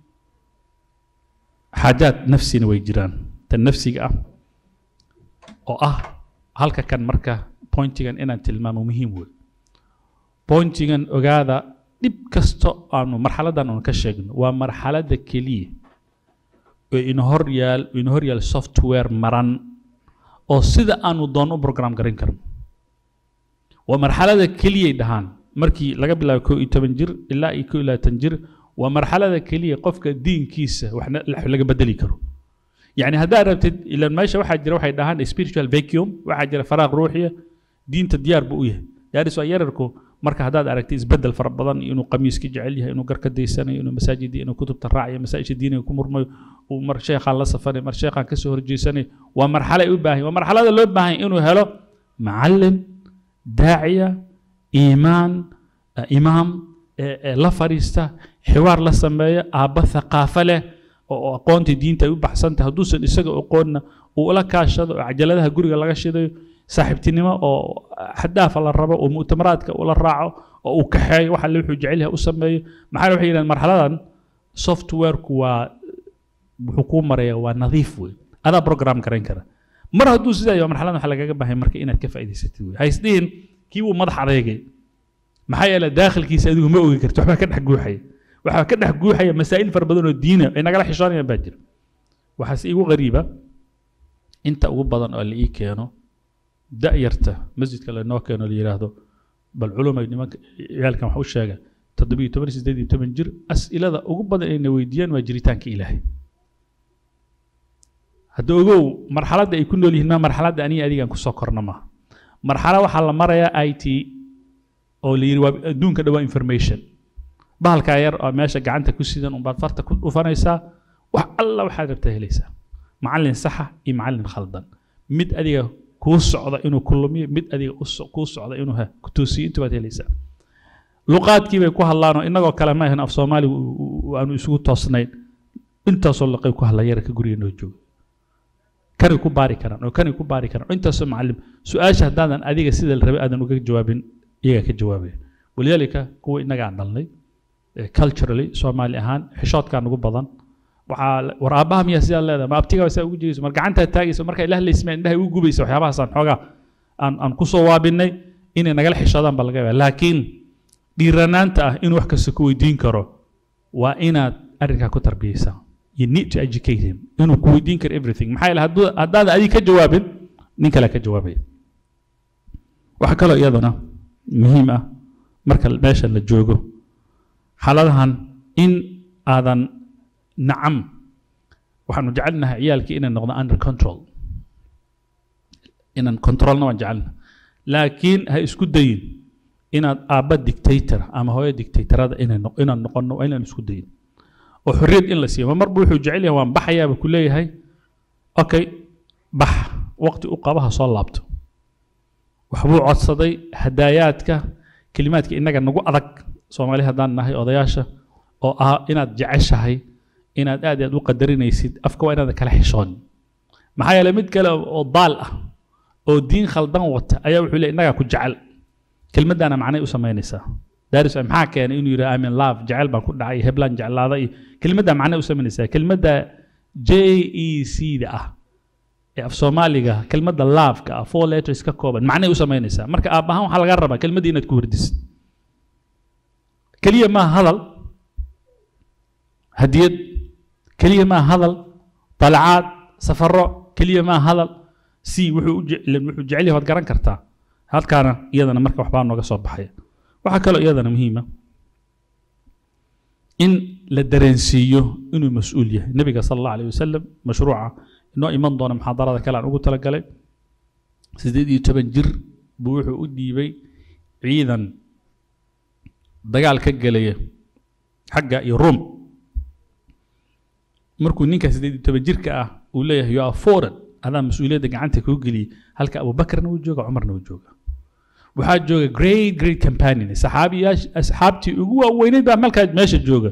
[SPEAKER 2] xaajaad nafsina way jiraan tan nafsiga oo halka kan marka pointigan inaan tilmaamo muhiim weey pointigan ogaada dib kasto aanu marxaladan ka sheegno waa marxalada kaliya oo in hor yaal software maran oo sida aanu doon u program garan karno waa marxalada kaliya dhahan markii laga bilaabo 12 jir ilaa 12 jir waa marxalada kaliya qofka diinkiisa waxna laga bedeli karo يعني هذا ربت إلى الماشى واحد جرى واحد دهان spiritual vacuum واحد جرى فراغ روحية دين تديار بقويه يعني سو يركو مركه هذا أركتيز بدل فرق بدن إنه قميص كجعلها إنه قركة ديسانة إنه مساجد إنه كتب الراعية مساجد الدين يكون ومرشيخ على سفر مرشيخ عن كسر جيسانة ومرحلة يباهي ومرحلة اللي يباهي إنه هلا معلم داعية إيمان إمام لا فريستا حوار لا سماية أبى ثقافة له oo aqoonta diinta ay u baxsantay haduusan isaga aqoonna oo la kaashado cajaladaha guriga laga shidayo saaxiibtinimo oo xadaaf la rabo oo mu'tamaraadka oo la raaco oo uu kaxeeyo waxa la wuxuu jecel yahay u sameeyo maxay waxay yiraahdaan marxaladan software-ku waa wuxuu ku maraya waa nadiif weey ada program garan kara mar haduu sidaa marxaladan waxa lagaga baahay marka inaad ka faa'iideysatid weey haysdeen kii uu madax adeegay maxay yeelay daakhilkiisa adigu ma ogi karto waxba ka dhex guuxay waxa ka dhex guuxaya masaa'il far badan oo diina ay nagala xishoonayaan baa jira waxa iigu qariiba inta ugu badan oo la ii keeno da'yarta masjidka la noo keeno la yiraahdo bal culumay nimanka ciyaalkan waxa uu sheegay 17 jir as'ilada ugu badan ay weydiiyaan waa jiritaanka Ilaahay hadda ogow marxaladda ay ku nool yihiin ma marxaladda aniga adigan ku soo korna ma marxalada waxa la marayaa IT oo la yiri waa adduunka dhawaa information bahalka yar oo meesha gacanta ku sidan baad farta ku dhufanaysaa wax alla waxa rabtaa helaysaa macallin sax iyo macallin khaldan mid adiga ku socda inuu kulmiyo mid adiga ku socda inuu ku toosiyo inta baad helaysaa luqaadkii bay ku hadlaan inagoo kala ma ahan af Soomaali aanu isugu toosnayn intaas oo laqay ku hadlayay ka guriga noo joogo kan ku baari karaan intaas oo macallin su'aasha hadaan adiga sida la rabay aadan uga jawaabin iyaga ka jawaabay waliyalika kuwa inaga aan dalnay culturally Soomaali ahaan xishoodkan ugu badan waxa waraabaha miya sida leedahay ma abtiga way ugu jeeyso mar gacanta taagayso marka Ilaah la ismeen indhaha ugu gubayso waxyaabahaas aan xogaa aan ku soo waabinay inay nagala xishoodaan bal laga yaabaa laakiin dhiiranaanta in wax kasta ku weydiin karo waa inaad arrinka ku tarbiyaysaa you need to educate him inuu ku weydiin karo everything maxay la haddaad adiga ka jawaabin nin kale ka jawaabay waxa kale iyadana muhiim marka meesha la joogo حالهم إن آذن نعم وحنو جعلنا عيال كي إن نقضى under control إن controlنا وجعلنا لكن هاي اسكت دين إن أبا ديكتاتور أما هو ديكتاتور هذا إن نقولنا وإن اسكت دين وحرية إلا سيا ما مربوح وجعلها وان بحيا بكلية هاي أوكي بح وقت أقابها صلابته وحبو عصدي هداياتك كلماتك إنك نقول أذك Soomaali hadaan nahay odayaasha oo inaad jeceshahay inaad aad u qadarinaysid afka waa inaad kala xishoon maxaa yeelay mid kale oo daal oo diin khaldan wata ayaa wuxuu leeyahay inaga ku jecel kelmadana macnay u sameynaysaa daaris maxaa keenay inuu yiraahdo I'm in love jecel baan ku dhacay heblan jeclaaday kelmadda macnay u sameynaysaa kelmadda JEC da ee af Soomaaliga kelmadda love ka 4 letters ka kooban macnay u sameynaysaa marka aabahan waxa laga rabaa kelmadda inaad ku wardisid كلية ما هذل هديت كلية ما هذل طلعات سفر كلية ما هذل سي وحو جعليه هاد قران كرتا هاد كان يدنا مركب وحبان نوغا سو بخايا waxa kale iyadana muhiima in la dareensiyo inuu mas'uul yahay nabiga sallallahu alayhi wasallam mashruuca inoo iman doona muxaadarada kale aan ugu tala galay 18 jir buu wuxuu u dhiibay ciidan dagaal ka galaya xagga iyo Rum markuu ninka 18 jirka uu leeyahay you are foreign هذا مسؤولية دقيقة كوجلي هل كأبو بكر نوجوجا عمر نوجوجا وحاج جوجا great companion صحابي أصحابتي هو وين ده ملك ماشي جوجا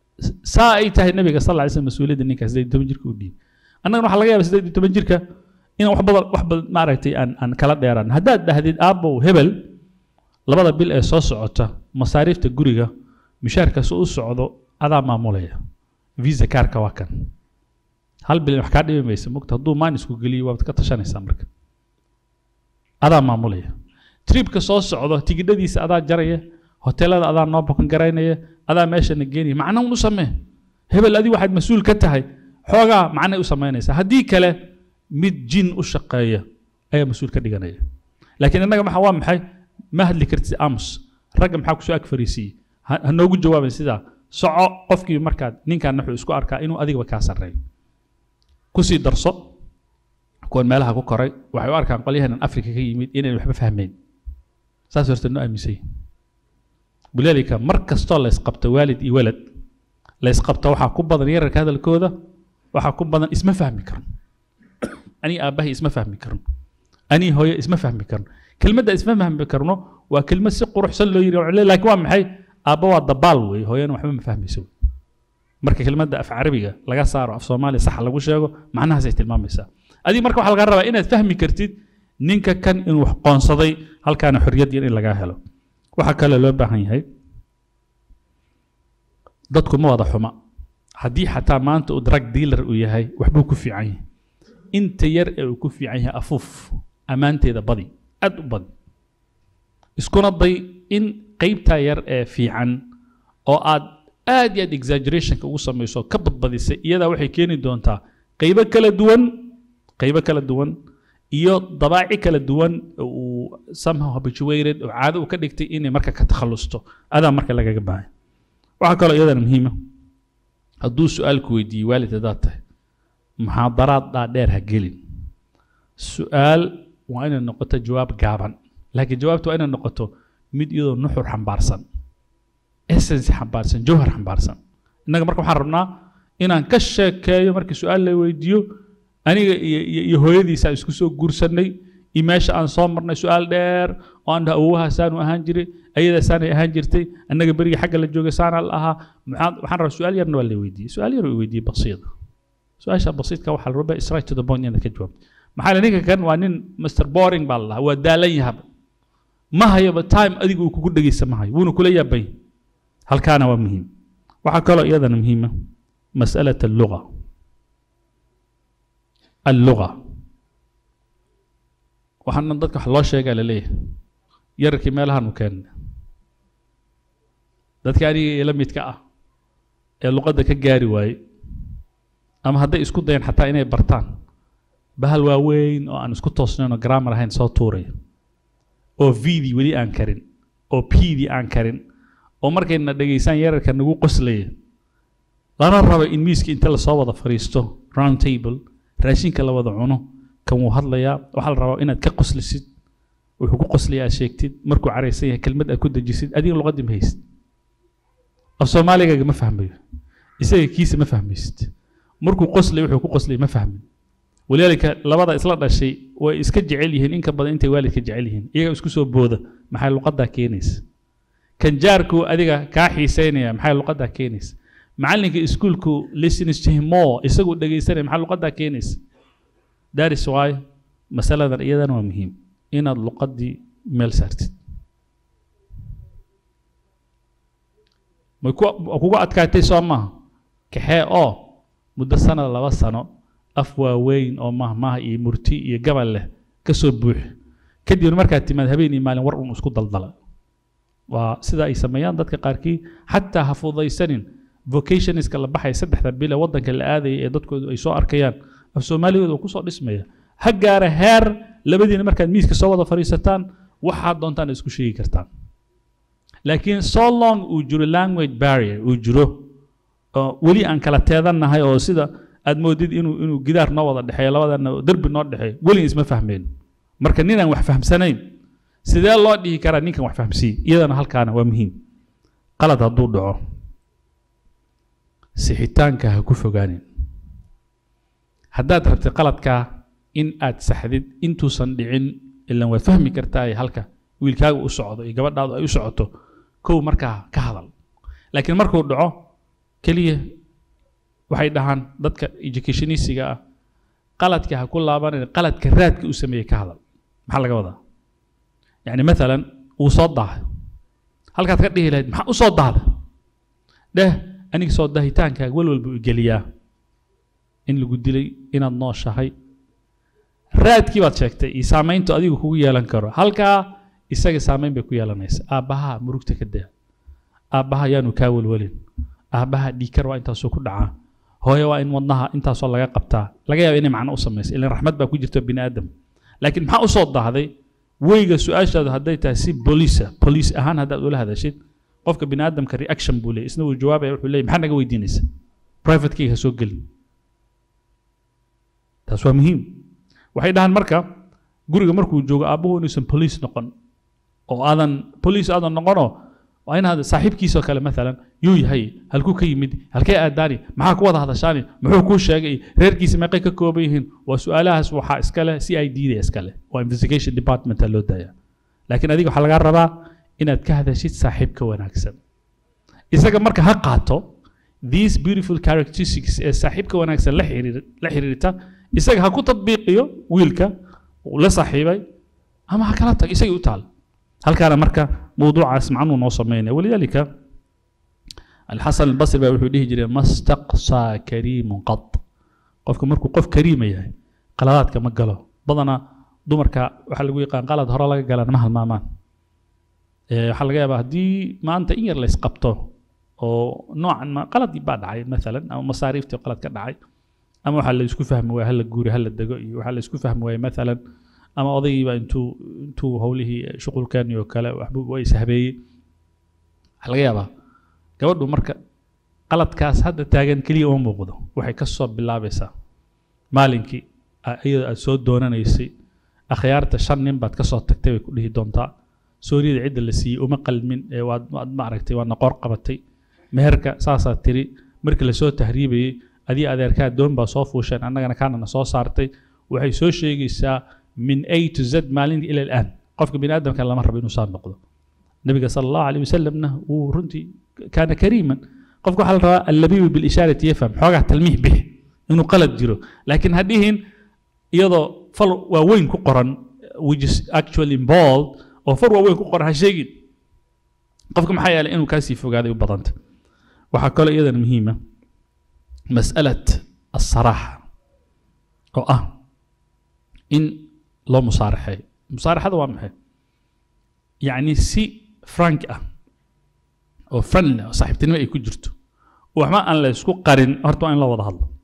[SPEAKER 2] ساعتها النبي صلى الله عليه وسلم مسؤولية إنك زي تبجرك ودي أنا نروح على جاب زي تبجرك إن وحبل ما رأيتي أن كلا ديران هذا هذه أبو هبل لبض بالأساس عطة مصاريف تجورية مشاركة سوق الصعود هذا معمولية فيزا كاركا وكان هل بالمحكمة ما يسموك تضو ما نسكو قلي وبتكتشان يسمرك هذا معمولية تريب كسوس عضو تيجي ديس هذا جريه هوتيل هذا نوبكن جرينيه هذا ماشي نجيني معنا ونسميه هبل الذي واحد مسؤول كتهاي حوجا معنا وسمينيسا هدي كله مid جين الشقية أي مسؤول كديجانية لكن أنا جماعة حوام حي ما هاد لكرت أمس رقم حاك سؤال فريسي هنوجد جواب سيدا صع قفكي مركز نين كان نحو اسكو أركا إنه أديك بكاسر رأي كوسي درصة كون مالها كوكري وحوار كان قليها أن أفريقيا كيميت إن نحب فهمين ساسرت إنه أمسي بلالك مركز طال يسقبت والد ولد لا يسقبت وحا كوبا ضنيرك هذا الكودة وحا كوبا اسمه فهمي كرم أني أباهي اسمه فهمي كرم أني هو اسمه فهمي كرم كلمة ده اسمه فهمي كرمه وكلمة سق روح سلو يري عليه لكن وام حي أبوا الضبالوي هو أنا محمد فهمي سوي مركز كلمة ده في عربية لقى صاروا في صومالي صح لقوا شيء معناها زي المامسة أدي مركز واحد الغربة إن فهمي كرتيد نينك كان إنه قانصدي هل كان حرية إن لقاها له وحكى له بهاي هاي dadku ma wada xuma hadii xataa maanta uu drug dealer uu yahay waxbuu ku fiican yahay inta yar ee uu ku fiican yahay afuuf amaanteeda badi aad u badi iskuna day in qaybta yar ee fiican oo aad iyo exaggeration ugu sameeyso ka badbadisay iyada waxay keeni doontaa qaybo kala duwan iyo dabaaci kala duwan oo somehow habituated oo caado u ka dhigtay inay marka ka takhalusto adaa marka lagaga baahay waxa kale iyadana muhiim ah hadduu su'aalku weydiiyo waalidada tahay muxaadaraad dheer ha gelin su'aal waa inay noqoto jawaab gaaban laakiin jawaabtu waa inay noqoto mid iyadoo nuxur xambaarsan essence xambaarsan jawhar xambaarsan innaga marka waxaan rabnaa inaan ka sheekeeyo markii su'aal la weydiiyo aniga iyo hooyadiisa isku soo guursanay meesha aan soo marnay su'aal dheer oo aan awoowaha saanu ahaan jiray ayada saanay ahaan jirtay annaga bariga xagga la joogay saana laha waxaan rabaa su'aal yarna waa la weydiiyay su'aal yar oo weydiiyay basiid su'aasha basiidka waxa la rabaa straight to the point inay ka jawaab maxaa la ninka kan waa nin Mr Boring baa la waa daalan yahay ma hayo time adigu uu kugu dhageysa ma hayo wuuna kula yaabay halkaana waa muhiim waxa kale iyadana muhiim ah mas'alada اللغة waxaan dadka wax loo sheegay la leeyahay yarkii meelahan u keen dadka aniga la midka ah ee luqadda ka gaari waayay ama hadday isku dayeen xataa inay bartaan bahal waaweyn oo aan isku toosnayn oo grammar ahayn soo tuuray oo vidi weli aan karin oo pdi aan karin oo markayna dhageysaan yararka nagu qoslaya lana rabo in miiska inta la soo wada fariisto round table raashinka la wada cuno kan uu hadlayaa waxa la rabaa inaad ka qoslisid wuxuu ku qoslayaa sheegtid markuu careysan yahay kelmad aad ku dajisid adiga luqadii ma haysid af Soomaaliga ma fahmayo isaga kiisa ma fahmaysid markuu qoslay wuxuu ku qoslay ma fahmin walaalka labada isla dhashay way iska jecel yihiin in ka badan intay waalidka jecel yihiin iyaga isku soo booda maxay luqadda keenaysa kan jaarku adiga ka xiiseynaya maxay luqadda keenaysa macalinka iskuulku listens to him more isagu dhageysanay maxay luqadda keenaysa that is why masaladan iyadana waa muhiim inaad luqadii meel saartid ma kugu adkaatay Soomaha kaxee oo muddo sanad 2 sano af waaweyn oo mahmaha iyo murti iyo gabal leh ka soo buux kadib markaa timaad habeenii maalin war uu isku daldala waa sida ay sameeyaan dadka qaarkii hatta hafudaysanin vocationska la baxay 3 bil wadanka la aaday ee dadkoodu ay soo arkayaan af Soomaaliyeed oo ku soo dhismaya ha gaara heer labadiina markaad miiska soo wada fariisataan waxa doontaan isku sheegi kartaan laakiin so long uu jiro language barrier uu jiro wali aan kala teedanahay oo sida aad moodid inuu gidaar noo wada dhaxay labadana darbi noo dhaxay wali isma fahmeen marka ninaan wax fahamsanayn sidee loo dhihi karaa ninkan wax fahamsi iyadana halkaana waa muhiim qalad hadduu dhaco sixitaanka ha ku fogaanin haddaad rabtay qaladka in aad saxdid intuusan dhicin ilaa waa fahmi kartaa halka wiilkaagu u socdo iyo gabadhaadu ay u socoto kow markaa ka hadal laakiin markuu dhaco kaliya waxay dhahaan dadka educationisiga ah qaladka ha ku laabanin qaladka raadka uu sameeyay ka hadal maxaa laga wadaa yani maalan uu soo daahay halkaad ka dhihi lahayd maxaa u soo daahday dheh aniga soo daahitaankaaga walwal buu igeliyaa in lagu dilay inaad nooshahay raadkii baad sheegtay iyo saamayntu adigu kugu yeelan karo halkaa isaga saamayn bay ku yeelanaysa aabbaha murugta ka daa aabbaha yaanu kaa walwalin aabbaha dhiikar waa intaasoo ku dhacaa hooyo waa in wadnaha intaasoo laga qabtaa laga yaaba inay macno u samayso ilaan raxmad baa ku jirta bini aadam laakiin maxaa u soo daahday weyga su-aashaadu hadday tahay si boliis ahaan haddaad ula hadashid qofka bini aadamka reaction buu leeyahy isna wuu jawaabaya wuxuu leeyahy maxaa naga weydiinaysa privatekeyga ha soo gelin taas waa muhiim waxay dhahaan marka guriga markuu joogo aabbuhu inuusan boliis noqon oo aadan boliis aadan noqonoo waa inaad saaxiibkiisoo kale maalan yuu yahay halkuu ka yimid halkee aadaani maxaa ku wada hadashaani muxuu kuu sheegay reerkiisa meeqay ka kooban yihiin waa su-aalahaas waxaa iskale CID da iskale waa investigation department loo daaya laakiin adiga waxaa lagaa rabaa inaad ka hadashid saaxiib ka wanaagsan isaga marka ha qaato these beautiful characteristics ee saaxiibka wanaagsan la xiriirta isaga ha ku tadbiiqiyo wiilka uu la saaxiibay ama ha kala tag isagii u taal halkaana marka mawduucaas macnuu noo sameynaya walidaalika alxasan albasri baa wuxuu dhihi jiray mastaqsaa kariimun qad qofka markuu qof kariima yahay qaladaadka ma galo badanaa dumarka waxaa lagu yaqaan qalad hore laga galaan ma halmaamaan waxaa laga yaabaa haddii maanta in yar lays qabto oo noocan ma qalad baa dhacay maalan ama masaariiftii qalad ka dhacay ama waxaa la isku fahmi waaya hala guuri hala dego iyo waxaa la isku fahmi waaya maalan ama odaygiiba intuu howlihii shuqulkan iyo kale waa ishabeeyey waxaa laga yaabaa gabadhu marka qaladkaas hadda taagan keliya uma muuqdo waxay ka soo bilaabaysaa maalinkii iyadoo aad soo doonanaysay akhyaarta 5 nin baad ka soo tagtay way ku dhihi doontaa sooriyada cidda la siiyey uma qalmin waad maaragtay waa noqor qabatay meherka saasaa tiri markii lasoo tahriibayey adii adeerkaa doon baa soo fuusheen annagana kaanana soo saartay waxay soo sheegaysaa من A to Z مالين إلى الآن قفك بني آدم كان لما ربي نصاب نقضه النبي صلى الله عليه وسلم ورنتي كان كريما قفك حال رأى اللبيب بالإشارة يفهم حاجة تلميح به إنه قلد جرو لكن هديهن يضع فر وين كقرن which is actually involved أو فر وين كقرن هالشيء قفك محيا لأنه كاسي فوق هذا يبضنت وحكى له أيضا مهمة مسألة الصراحة أو إن لو مصارحة هذا وامحي يعني سي فرانك أو فرن صاحب تنمي يكون جرته وحما أن لا يسكو قارن هرتو أن لا وضع الله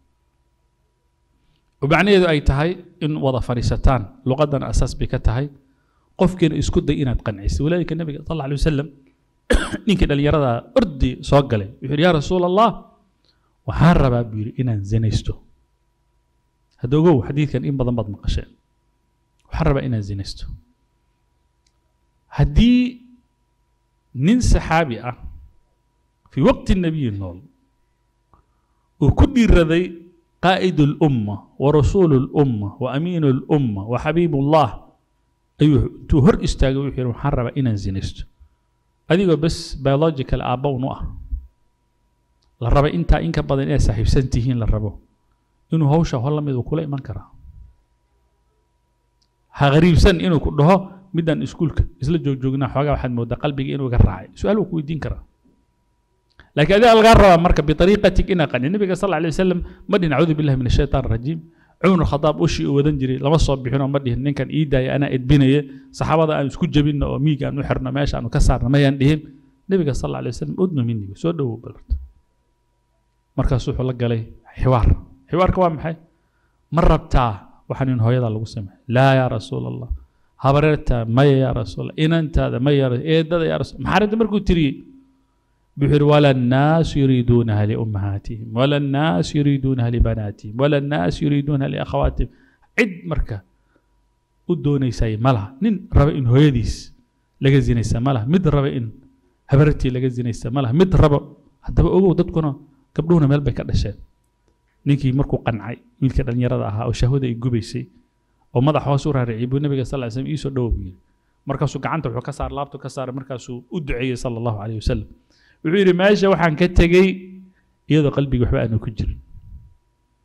[SPEAKER 2] وبعني يدو أي تهي إن وضع فريستان لغدا أساس بك تهي قف كين يسكو دي إنا تقنعيس ولذلك النبي صلى الله عليه وسلم نينك اللي يرى أردي صوغلي يقول يا رسول الله وحارب بيري إنا زنيستو هذا هو حديث كان إن بضم مقشين وحرب إنا زينستو هدي ننسى حابئة في وقت النبي النول وكل الرذي قائد الأمة ورسول الأمة وأمين الأمة وحبيب الله أيوه تهر استاقوا يحيرون حرب إنا زينستو هذه بس biological آبا ونوع للربا إنتا إنك بدن إيه صاحب سنتهين للربا إنه هوشة والله ميدو كله إيمان كرا غريب سن إنه كله مدن إسكولك إسلا جوجنا حاجة واحد مودا قلبي إنه قرعي سؤاله كوي دين كرا لكن هذا الغرة مركب بطريقتك إنا قال النبي صلى الله عليه وسلم مدين أعوذ بالله من الشيطان الرجيم عون الخطاب وشي ودنجري لما صبحنا مدين إن كان إيدا أنا إدبيني صحابة أنا سكوت جبنا وميجا أنو حرنا ماشي أنو كسرنا ما يندهم النبي صلى الله عليه وسلم أدنو مني سوده بلرت مركز سوح الله قال حوار كوام حي مربتا وحنين هويدا لو سمع لا يا رسول الله هبرتا ما يا رسول الله إن أنت هذا ما يا رسول إيه ده يا رسول محارد مركو تري بحر ولا الناس يريدونها لأمهاتهم ولا الناس يريدونها لبناتهم ولا الناس يريدونها لأخواتهم عد مركا ودوني ساي مالها نين ربئن هويديس لجزيني سمالها مد ربئن هبرتي لجزيني سمالها مد ربئ حتى بقولوا ضدكنا قبلونا مال بكر الشيء ninkii markuu qancay wiilka dhalinyarada ahaa oo shahwada ay gubaysay oo madax hoos u raariciyay buu nabiga sallallahu alayhi wasallam soo dhawbiyay markaasuu gacanta wuxuu ka saar laabto ka saar markaasuu u duceeyay sallallahu alayhi wasallam wuxuu yiri meesha waxaan ka tagay iyadoo qalbiga waxba aanu ku jirin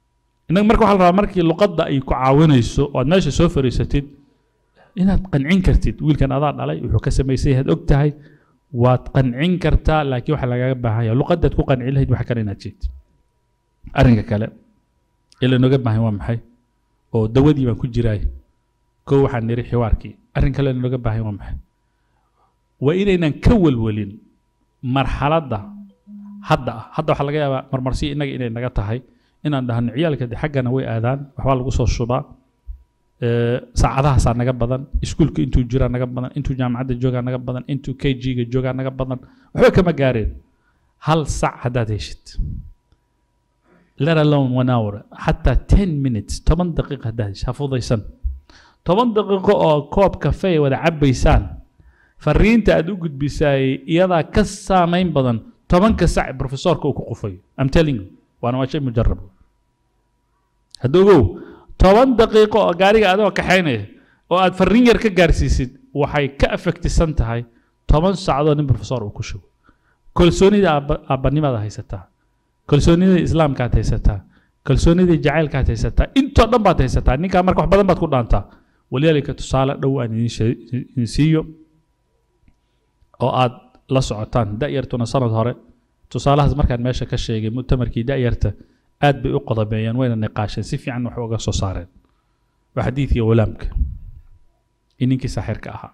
[SPEAKER 2] إنك مركو حال مركي لقطة أي كعاونيسو وماشي سوفر يستيد إنها تقنعين كرتيد ويل كان أضاء علي وحكسة ما يسيه هاد أكتهاي وتقنعين كرتا لكن وحلا جابها هي لقطة تكون قنعين لها وحكرنا تشيت أرنك كلام إلا إنه جاب معي ومحي أو دودي ما كل جراي كو حنري حواركي أرنك كلام إنه جاب معي ومحي وإلينا نكول ولين مرحلة ده hadda waxa laga yaabaa marmarsi inaga inay naga tahay inaan dhahan ciyaalka xaqana way aadaan waxba lagu soo shubaa saacadaha naga badan iskuulka intuu jira naga badan intuu jaamacadda jooga naga badan intuu KG-ga jooga naga badan waxba kama gaareen hal saac hadaad heshid let alone 1 hour hatta 10 minutes 10 daqiiqo hadaad hafudaysan 10 daqiiqo oo koob kafee wada cabaysaan fariinta aad u gudbisay iyada ka saameyn badan طبعاً كساع بروفيسور كوكو قفي I'm telling you وأنا شيء مجرب هدوغو طبعاً دقيقة قاري هذا كحينه وأد فرينجر كجارسيسيد وحي كأفكت السنة هاي طبعاً ساعدوني بروفيسور وكشوا كل سوني ده أبني ماذا هي ستة كل سوني ده الإسلام كات هي ستة كل سوني ده جعل كات هي ستة أنت أدم بات هي ستة إني كامر كح بدن بتكون أنت ولذلك تصالح لو أن نسيو أو أد la socotaan da'yartuna sanad hore tusaalahaas markaan meesha ka sheegay mutamarkii da'yarta aad bay u qodobeeyeen wayna niqaasheen si fiican wax uga soo saareen wa xadiithii walaamka ininkii saaxirka ahaa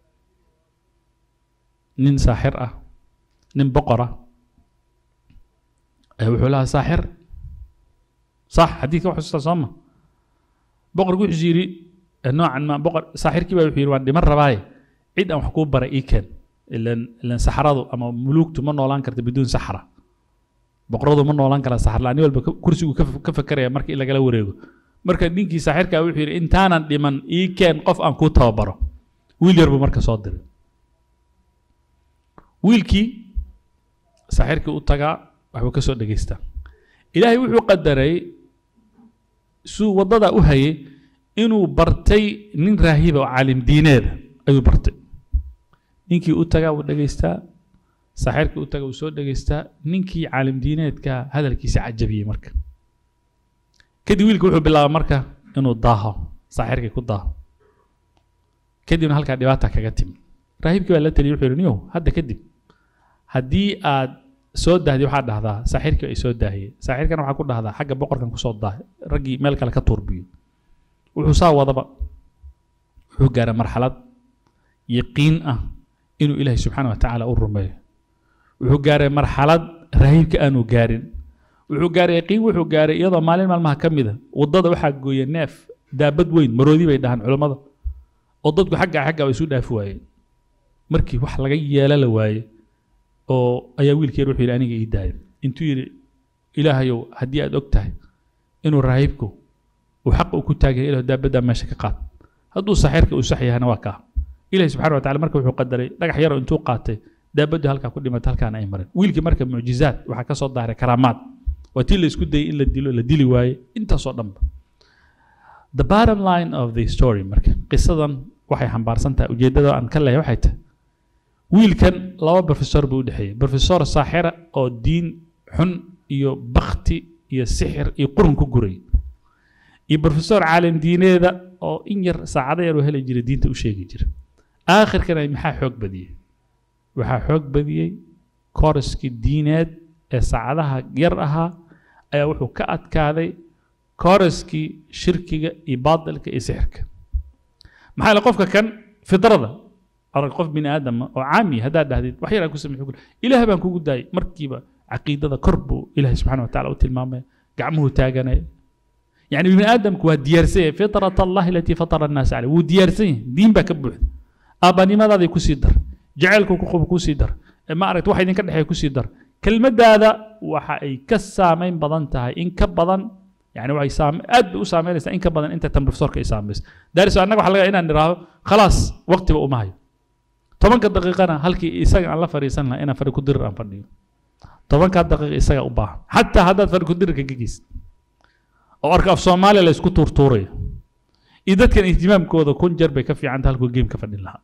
[SPEAKER 2] nin saaxir ah nin boqora wuxuu lahaa saaxir صح حديث واحد صامة بقر جو حجيري نوعا ما بقر ساحر كي بيحير وان دي مرة باي عيد أو حكومة برا كان إلا سحرادو أما ملوك تمر نولان كرت بدون سحرة بقرادو من نولان كلا سحر لاني ولا كرسي كيف كريه مرك إلا جلا وريجو مرك دينكي ساحر كي بيحير إن تانا لمن كان قف أم كوتها برا ويل يربو مرك صادر ويلكي ساحر كي أتجا وحبو كسر دقيستا إلهي وحو قدري سو وضدا أهي إنو برتي من راهيبة وعالم دينير أيو برتي نينكي أتجا ودقيستا ساحرك أتجا وسود دقيستا نينكي عالم دينير كا هذا الكيس عجبي مركا كدي ويلك وحو بالله مركا إنو ضاها ساحرك كو ضاها كدي من هالكا ديواتك كاتم راهيبك ولا تلي وحيرنيو هذا كدي هدي سود دهدي waxaa dhahdaa saaxirka ay soo daahiyay saaxirkan waxa ku dhahdaa xagga boqorkan ku soo daahay ragi meel kale ka turbiyo wuxuu saa wadaba wuxuu gaaray marxalad yaqiin ah inuu ilaahay subxaanahu wa ta'ala u rumeeyo wuxuu gaaray marxalad raahibka aanu gaarin wuxuu gaaray yaqiin wuxuu gaaray iyadoo maalin maalmaha kamida wadada waxa gooyay neef daabad weyn maroodi bay dhahan culimada oo dadku xagga ay soo dhaafi waayeen markii wax laga yeelay la waayay oo ayaa wiilkii ruuxii aniga ii daayay intuu yiri ilaahayow hadii aad ogtahay inuu raahibku uu xaq u ku taagay ilaahay daabada meesha ka qaad haduu saaxirka uu sax yahay waa ka ilaahay subxaanahu wa ta'ala marka wuxuu qadaray dhagax yar intuu qaatay daabada halka ku dhimatay halkaan ay mareen wiilkii marka mucjizaad waxa ka soo daaray karaamaad watii la isku dayay in la dili waaye inta soo dhanba the bottom line of the story marka qisadan waxay xambaarsan tahay ujeedada aan ka leeyahay waxay tahay wiilkan laba professor buu dhaxay professor saaxira oo diin xun iyo baqti iyo sixir iyo qurun ku guray iyo professor caalim diineeda oo in yar saacada yar oo helay jiray diinta u sheegi jiray aakhirkan ay maxaa xoog badiyay waxa xoog badiyay course-ki diineed ee saacadaha yar ahaa ayaa wuxuu ka adkaaday course-ki shirkiga iyo baadilka iyo sixirka maxaa la qofka kan fidrada أرى قف بني آدم وعامي هذا دهدي وحيرا كوسم يقول إله بان كوجود داي مركبة عقيدة كربو إله سبحانه وتعالى وتلمامه قعمه تاجنا يعني بني آدم كوا ديارسي فطرة الله التي فطر الناس عليه وديارسي دين بكبه أباني ماذا ذي كسيدر جعلكم كوكب كسيدر ما أردت واحد ينكر حي كسيدر كلمة هذا وحي كسامين بدنتها إن كبدن يعني وعي سام أد وسامين إن كبدن أنت تمر في صورك إسام بس دارس أنك وحلا إن نراه خلاص وقت بقى معي طبعاً كدقيقنا هلكي إساق على فريسنا أنا فريق كدير أم فني طبعاً كدقيق إساق أباه حتى هذا فريق كدير كجيس أو أركب صومالي لا يسكت توري إذا كان اهتمام كودا كون جرب يكفي عند هلكو جيم كفن لها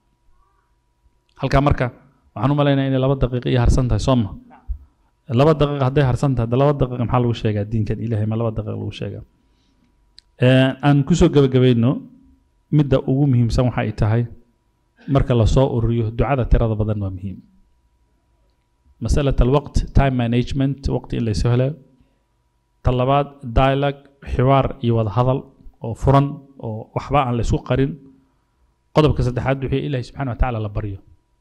[SPEAKER 2] هلكا مركا وحنو مالينا إن لبض دقيقة هرسنتها صومة لبض دقيقة هدي هرسنتها ده لبض دقيقة محل وشيء الدين كان إلهي ما لبض دقيقة وشيء aan kusoo gabagabayno midda ugu muhiimsan waxa ay tahay marka la soo ururiyo ducada tirada badan waa muhiim مسألة الوقت time management وقت إلا سهلة طلبات dialogue حوار يوض هذل أو فرن أو وحباء عن لسوق قرن قدر كسد حد وحي إلهي سبحانه وتعالى لبريه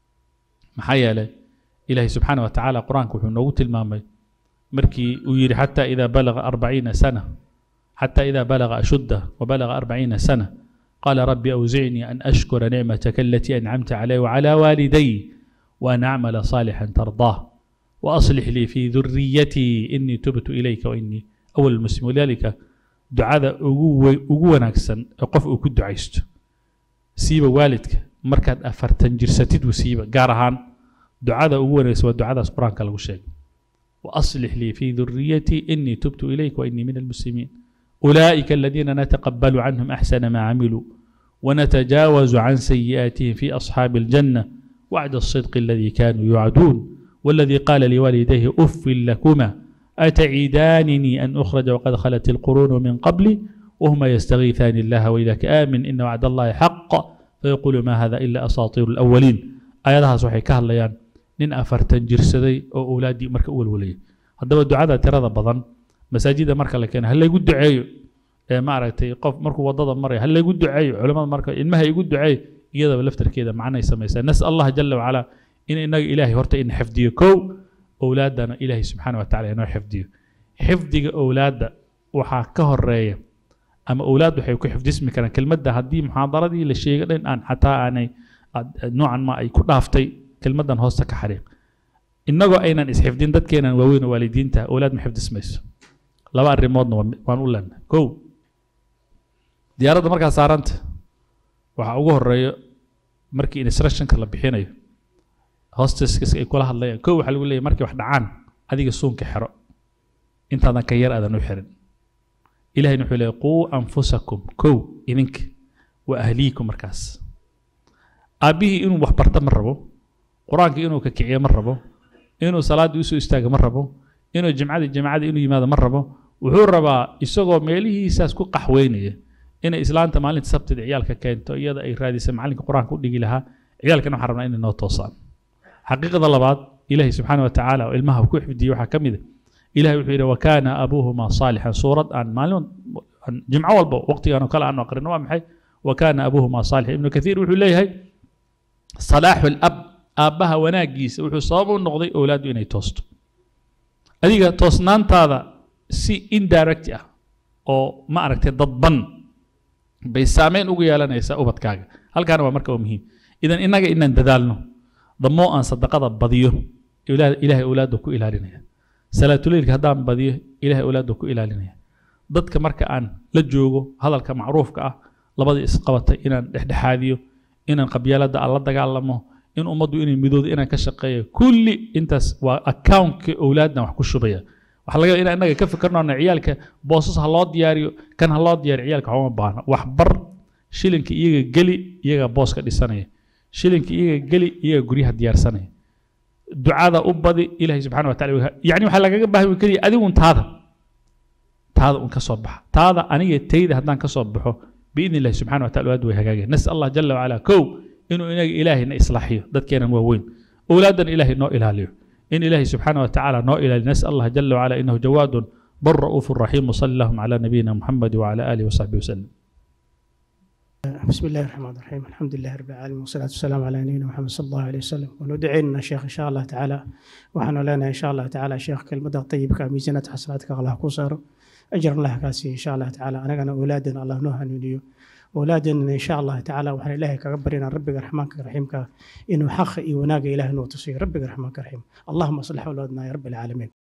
[SPEAKER 2] محيا له إلهي سبحانه وتعالى قرآن كوحو نوت المامي مركي ويري حتى إذا بلغ 40 سنة حتى إذا بلغ أشده وبلغ 40 سنة قال ربي أوزعني أن أشكر نعمتك التي أنعمت علي وعلى والدي وأن أعمل صالحا ترضاه وأصلح لي في ذريتي إني تبت إليك وإني أول المسلم ولذلك دعاء أقوى ناكسا أقف أكد عيست سيب والدك مركز أفرتن جرستيد وسيب قارهان دعاء أقوى ناكسا ودعاء سبران كالغشاق وأصلح لي في ذريتي إني تبت إليك وإني من المسلمين أولئك الذين نتقبل عنهم أحسن ما عملوا ونتجاوز عن سيئاتهم في أصحاب الجنة وعد الصدق الذي كانوا يوعدون والذي قال لوالديه أف لكما أتعيدانني أن أخرج وقد خلت القرون من قبلي وهما يستغيثان الله وإذاك آمن إن وعد الله حق فيقول ما هذا إلا أساطير الأولين آياتها صحيح كهليان نين أفرتن جرسدي أو أولادي مرك أول ولي هذا الدعاء ترى بضن مساجد مرك لكن هل يقول دعاء ما عرفتي قف مرك وضد مرة هل يقول دعاء علماء مرك إنما يقول دعاء iyada laftar keeda macna ay sameeyay nas'al Allah jalla wa ala in inaga ilaahi horta in xifdiyo kow awlaadana ilaahi subhanahu wa ta'ala inoo xifdiyo xifdiga awlaada waxa ka horeeya ama awlaad waxay ku xifdismi karaan kelmadda hadii muhaadaradii la sheegay in aan xataa aanay noocan ma ay ku dhaaftay kelmaddan hoosta ka xariiq inagoo aynan isxifdin dadkeenan waaweyn waalidiinta awlaad ma xifdismayso laba arrimoodna waan u leenahay kow diyaaradda markaa saaranta waxa ugu horeeyo markii instructionka la bixinayo hostesska ay kula hadlayaan koow waxa lagu leeyahay markii wax dhacaan adiga suunka xiro intaadan ka yar aadan u xirin ilaahay wuxuu leeyahay quu anfusakum koow idinka wa ahliikum markaas aabihii inuu wax barta ma rabo quraanka inuu ka kiciyo ma rabo inuu salaad u soo istaago ma rabo inuu jimcada inuu yimaado ma rabo wuxuu rabaa isagoo meelihiisaas ku qaxweynaya إن إسلام تمالين تسبت عيالك كأنتو يدا أي رادي سمع لك القرآن كل دقيقة لها عيالك إنه حرمنا إن توصل حقيقة الله إلهي سبحانه وتعالى وإلمها وكوح بدي وحكم إذا إلهي وحيد وكان أبوهما صالحا صورة عن مالون جمعة والبو وقتي أنا قال عنه قرن وامحي وكان أبوهما صالحا ابن كثير وحول ليه صلاح الأب أبها وناقيس وحول صابوا النقضي أولاده إنه توست هذه توصنان هذا سي indirect أو ما أردت ضبن بيسامين وقيا لنا يسا أبتكاga halkaan waa marka muhiim idan inaga inaan dadaalno damo aan sadaqada badiyo ilaahay awlaadu ku ilaalinaya salaatuleelka hadaan badiyo ilaahay awlaadu ku ilaalinaya dadka marka aan la joogo hadalka macruufka ah labadii isqabatay inaan dhexdhexaadiyo inaan qabyaalada alla dagaalamo in ummadu inay midoodo inaan ka shaqeeyo kulli intaas waa account-ka awlaadna wax ku shubaya waxa laga in anaga ka fikirno ciyaalka boosas ha loo diyaariyo kan ha loo diyaariyo ciyaalka waxuma baahna wax bar shilinka iyaga gali iyaga booska dhisanaya shilinka iyaga gali iyaga guryaha diyaarsanaya ducada u badi ilaahay subhanahu wa ta'ala yani waxa laga baahan kaliya adigu taada un ka soo bax taada aniga tayda hadaan ka soo baxo biidin ilaahay subhanahu wa ta'ala way hagaagay nas Allah jalla wa ala kow inuu inaga ilaahayna islaaxiyo dadkeena waaweyn awlaadan ilaahay noo ilaaliyo إن إلهي سبحانه وتعالى نائل نسأل الله جل وعلا إنه جواد بر رؤوف رحيم وصلى اللهم على نبينا محمد وعلى آله وصحبه وسلم.
[SPEAKER 1] بسم الله الرحمن الرحيم الحمد لله رب العالمين والصلاة والسلام على نبينا محمد صلى الله عليه وسلم وندعي لنا شيخ إن شاء الله تعالى وحنا لنا إن شاء الله تعالى شيخ كلمة طيب كميزانة حسناتك الله كوسر أجر الله كاسي إن شاء الله تعالى أنا أولادنا الله نوها نوديو أولادنا إن شاء الله تعالى وحنا إلهي كربنا ربك رحمك رحيمك إنه حق وناقة إله نوتصي ربك رحمك رحيم اللهم صلح أولادنا يا رب العالمين.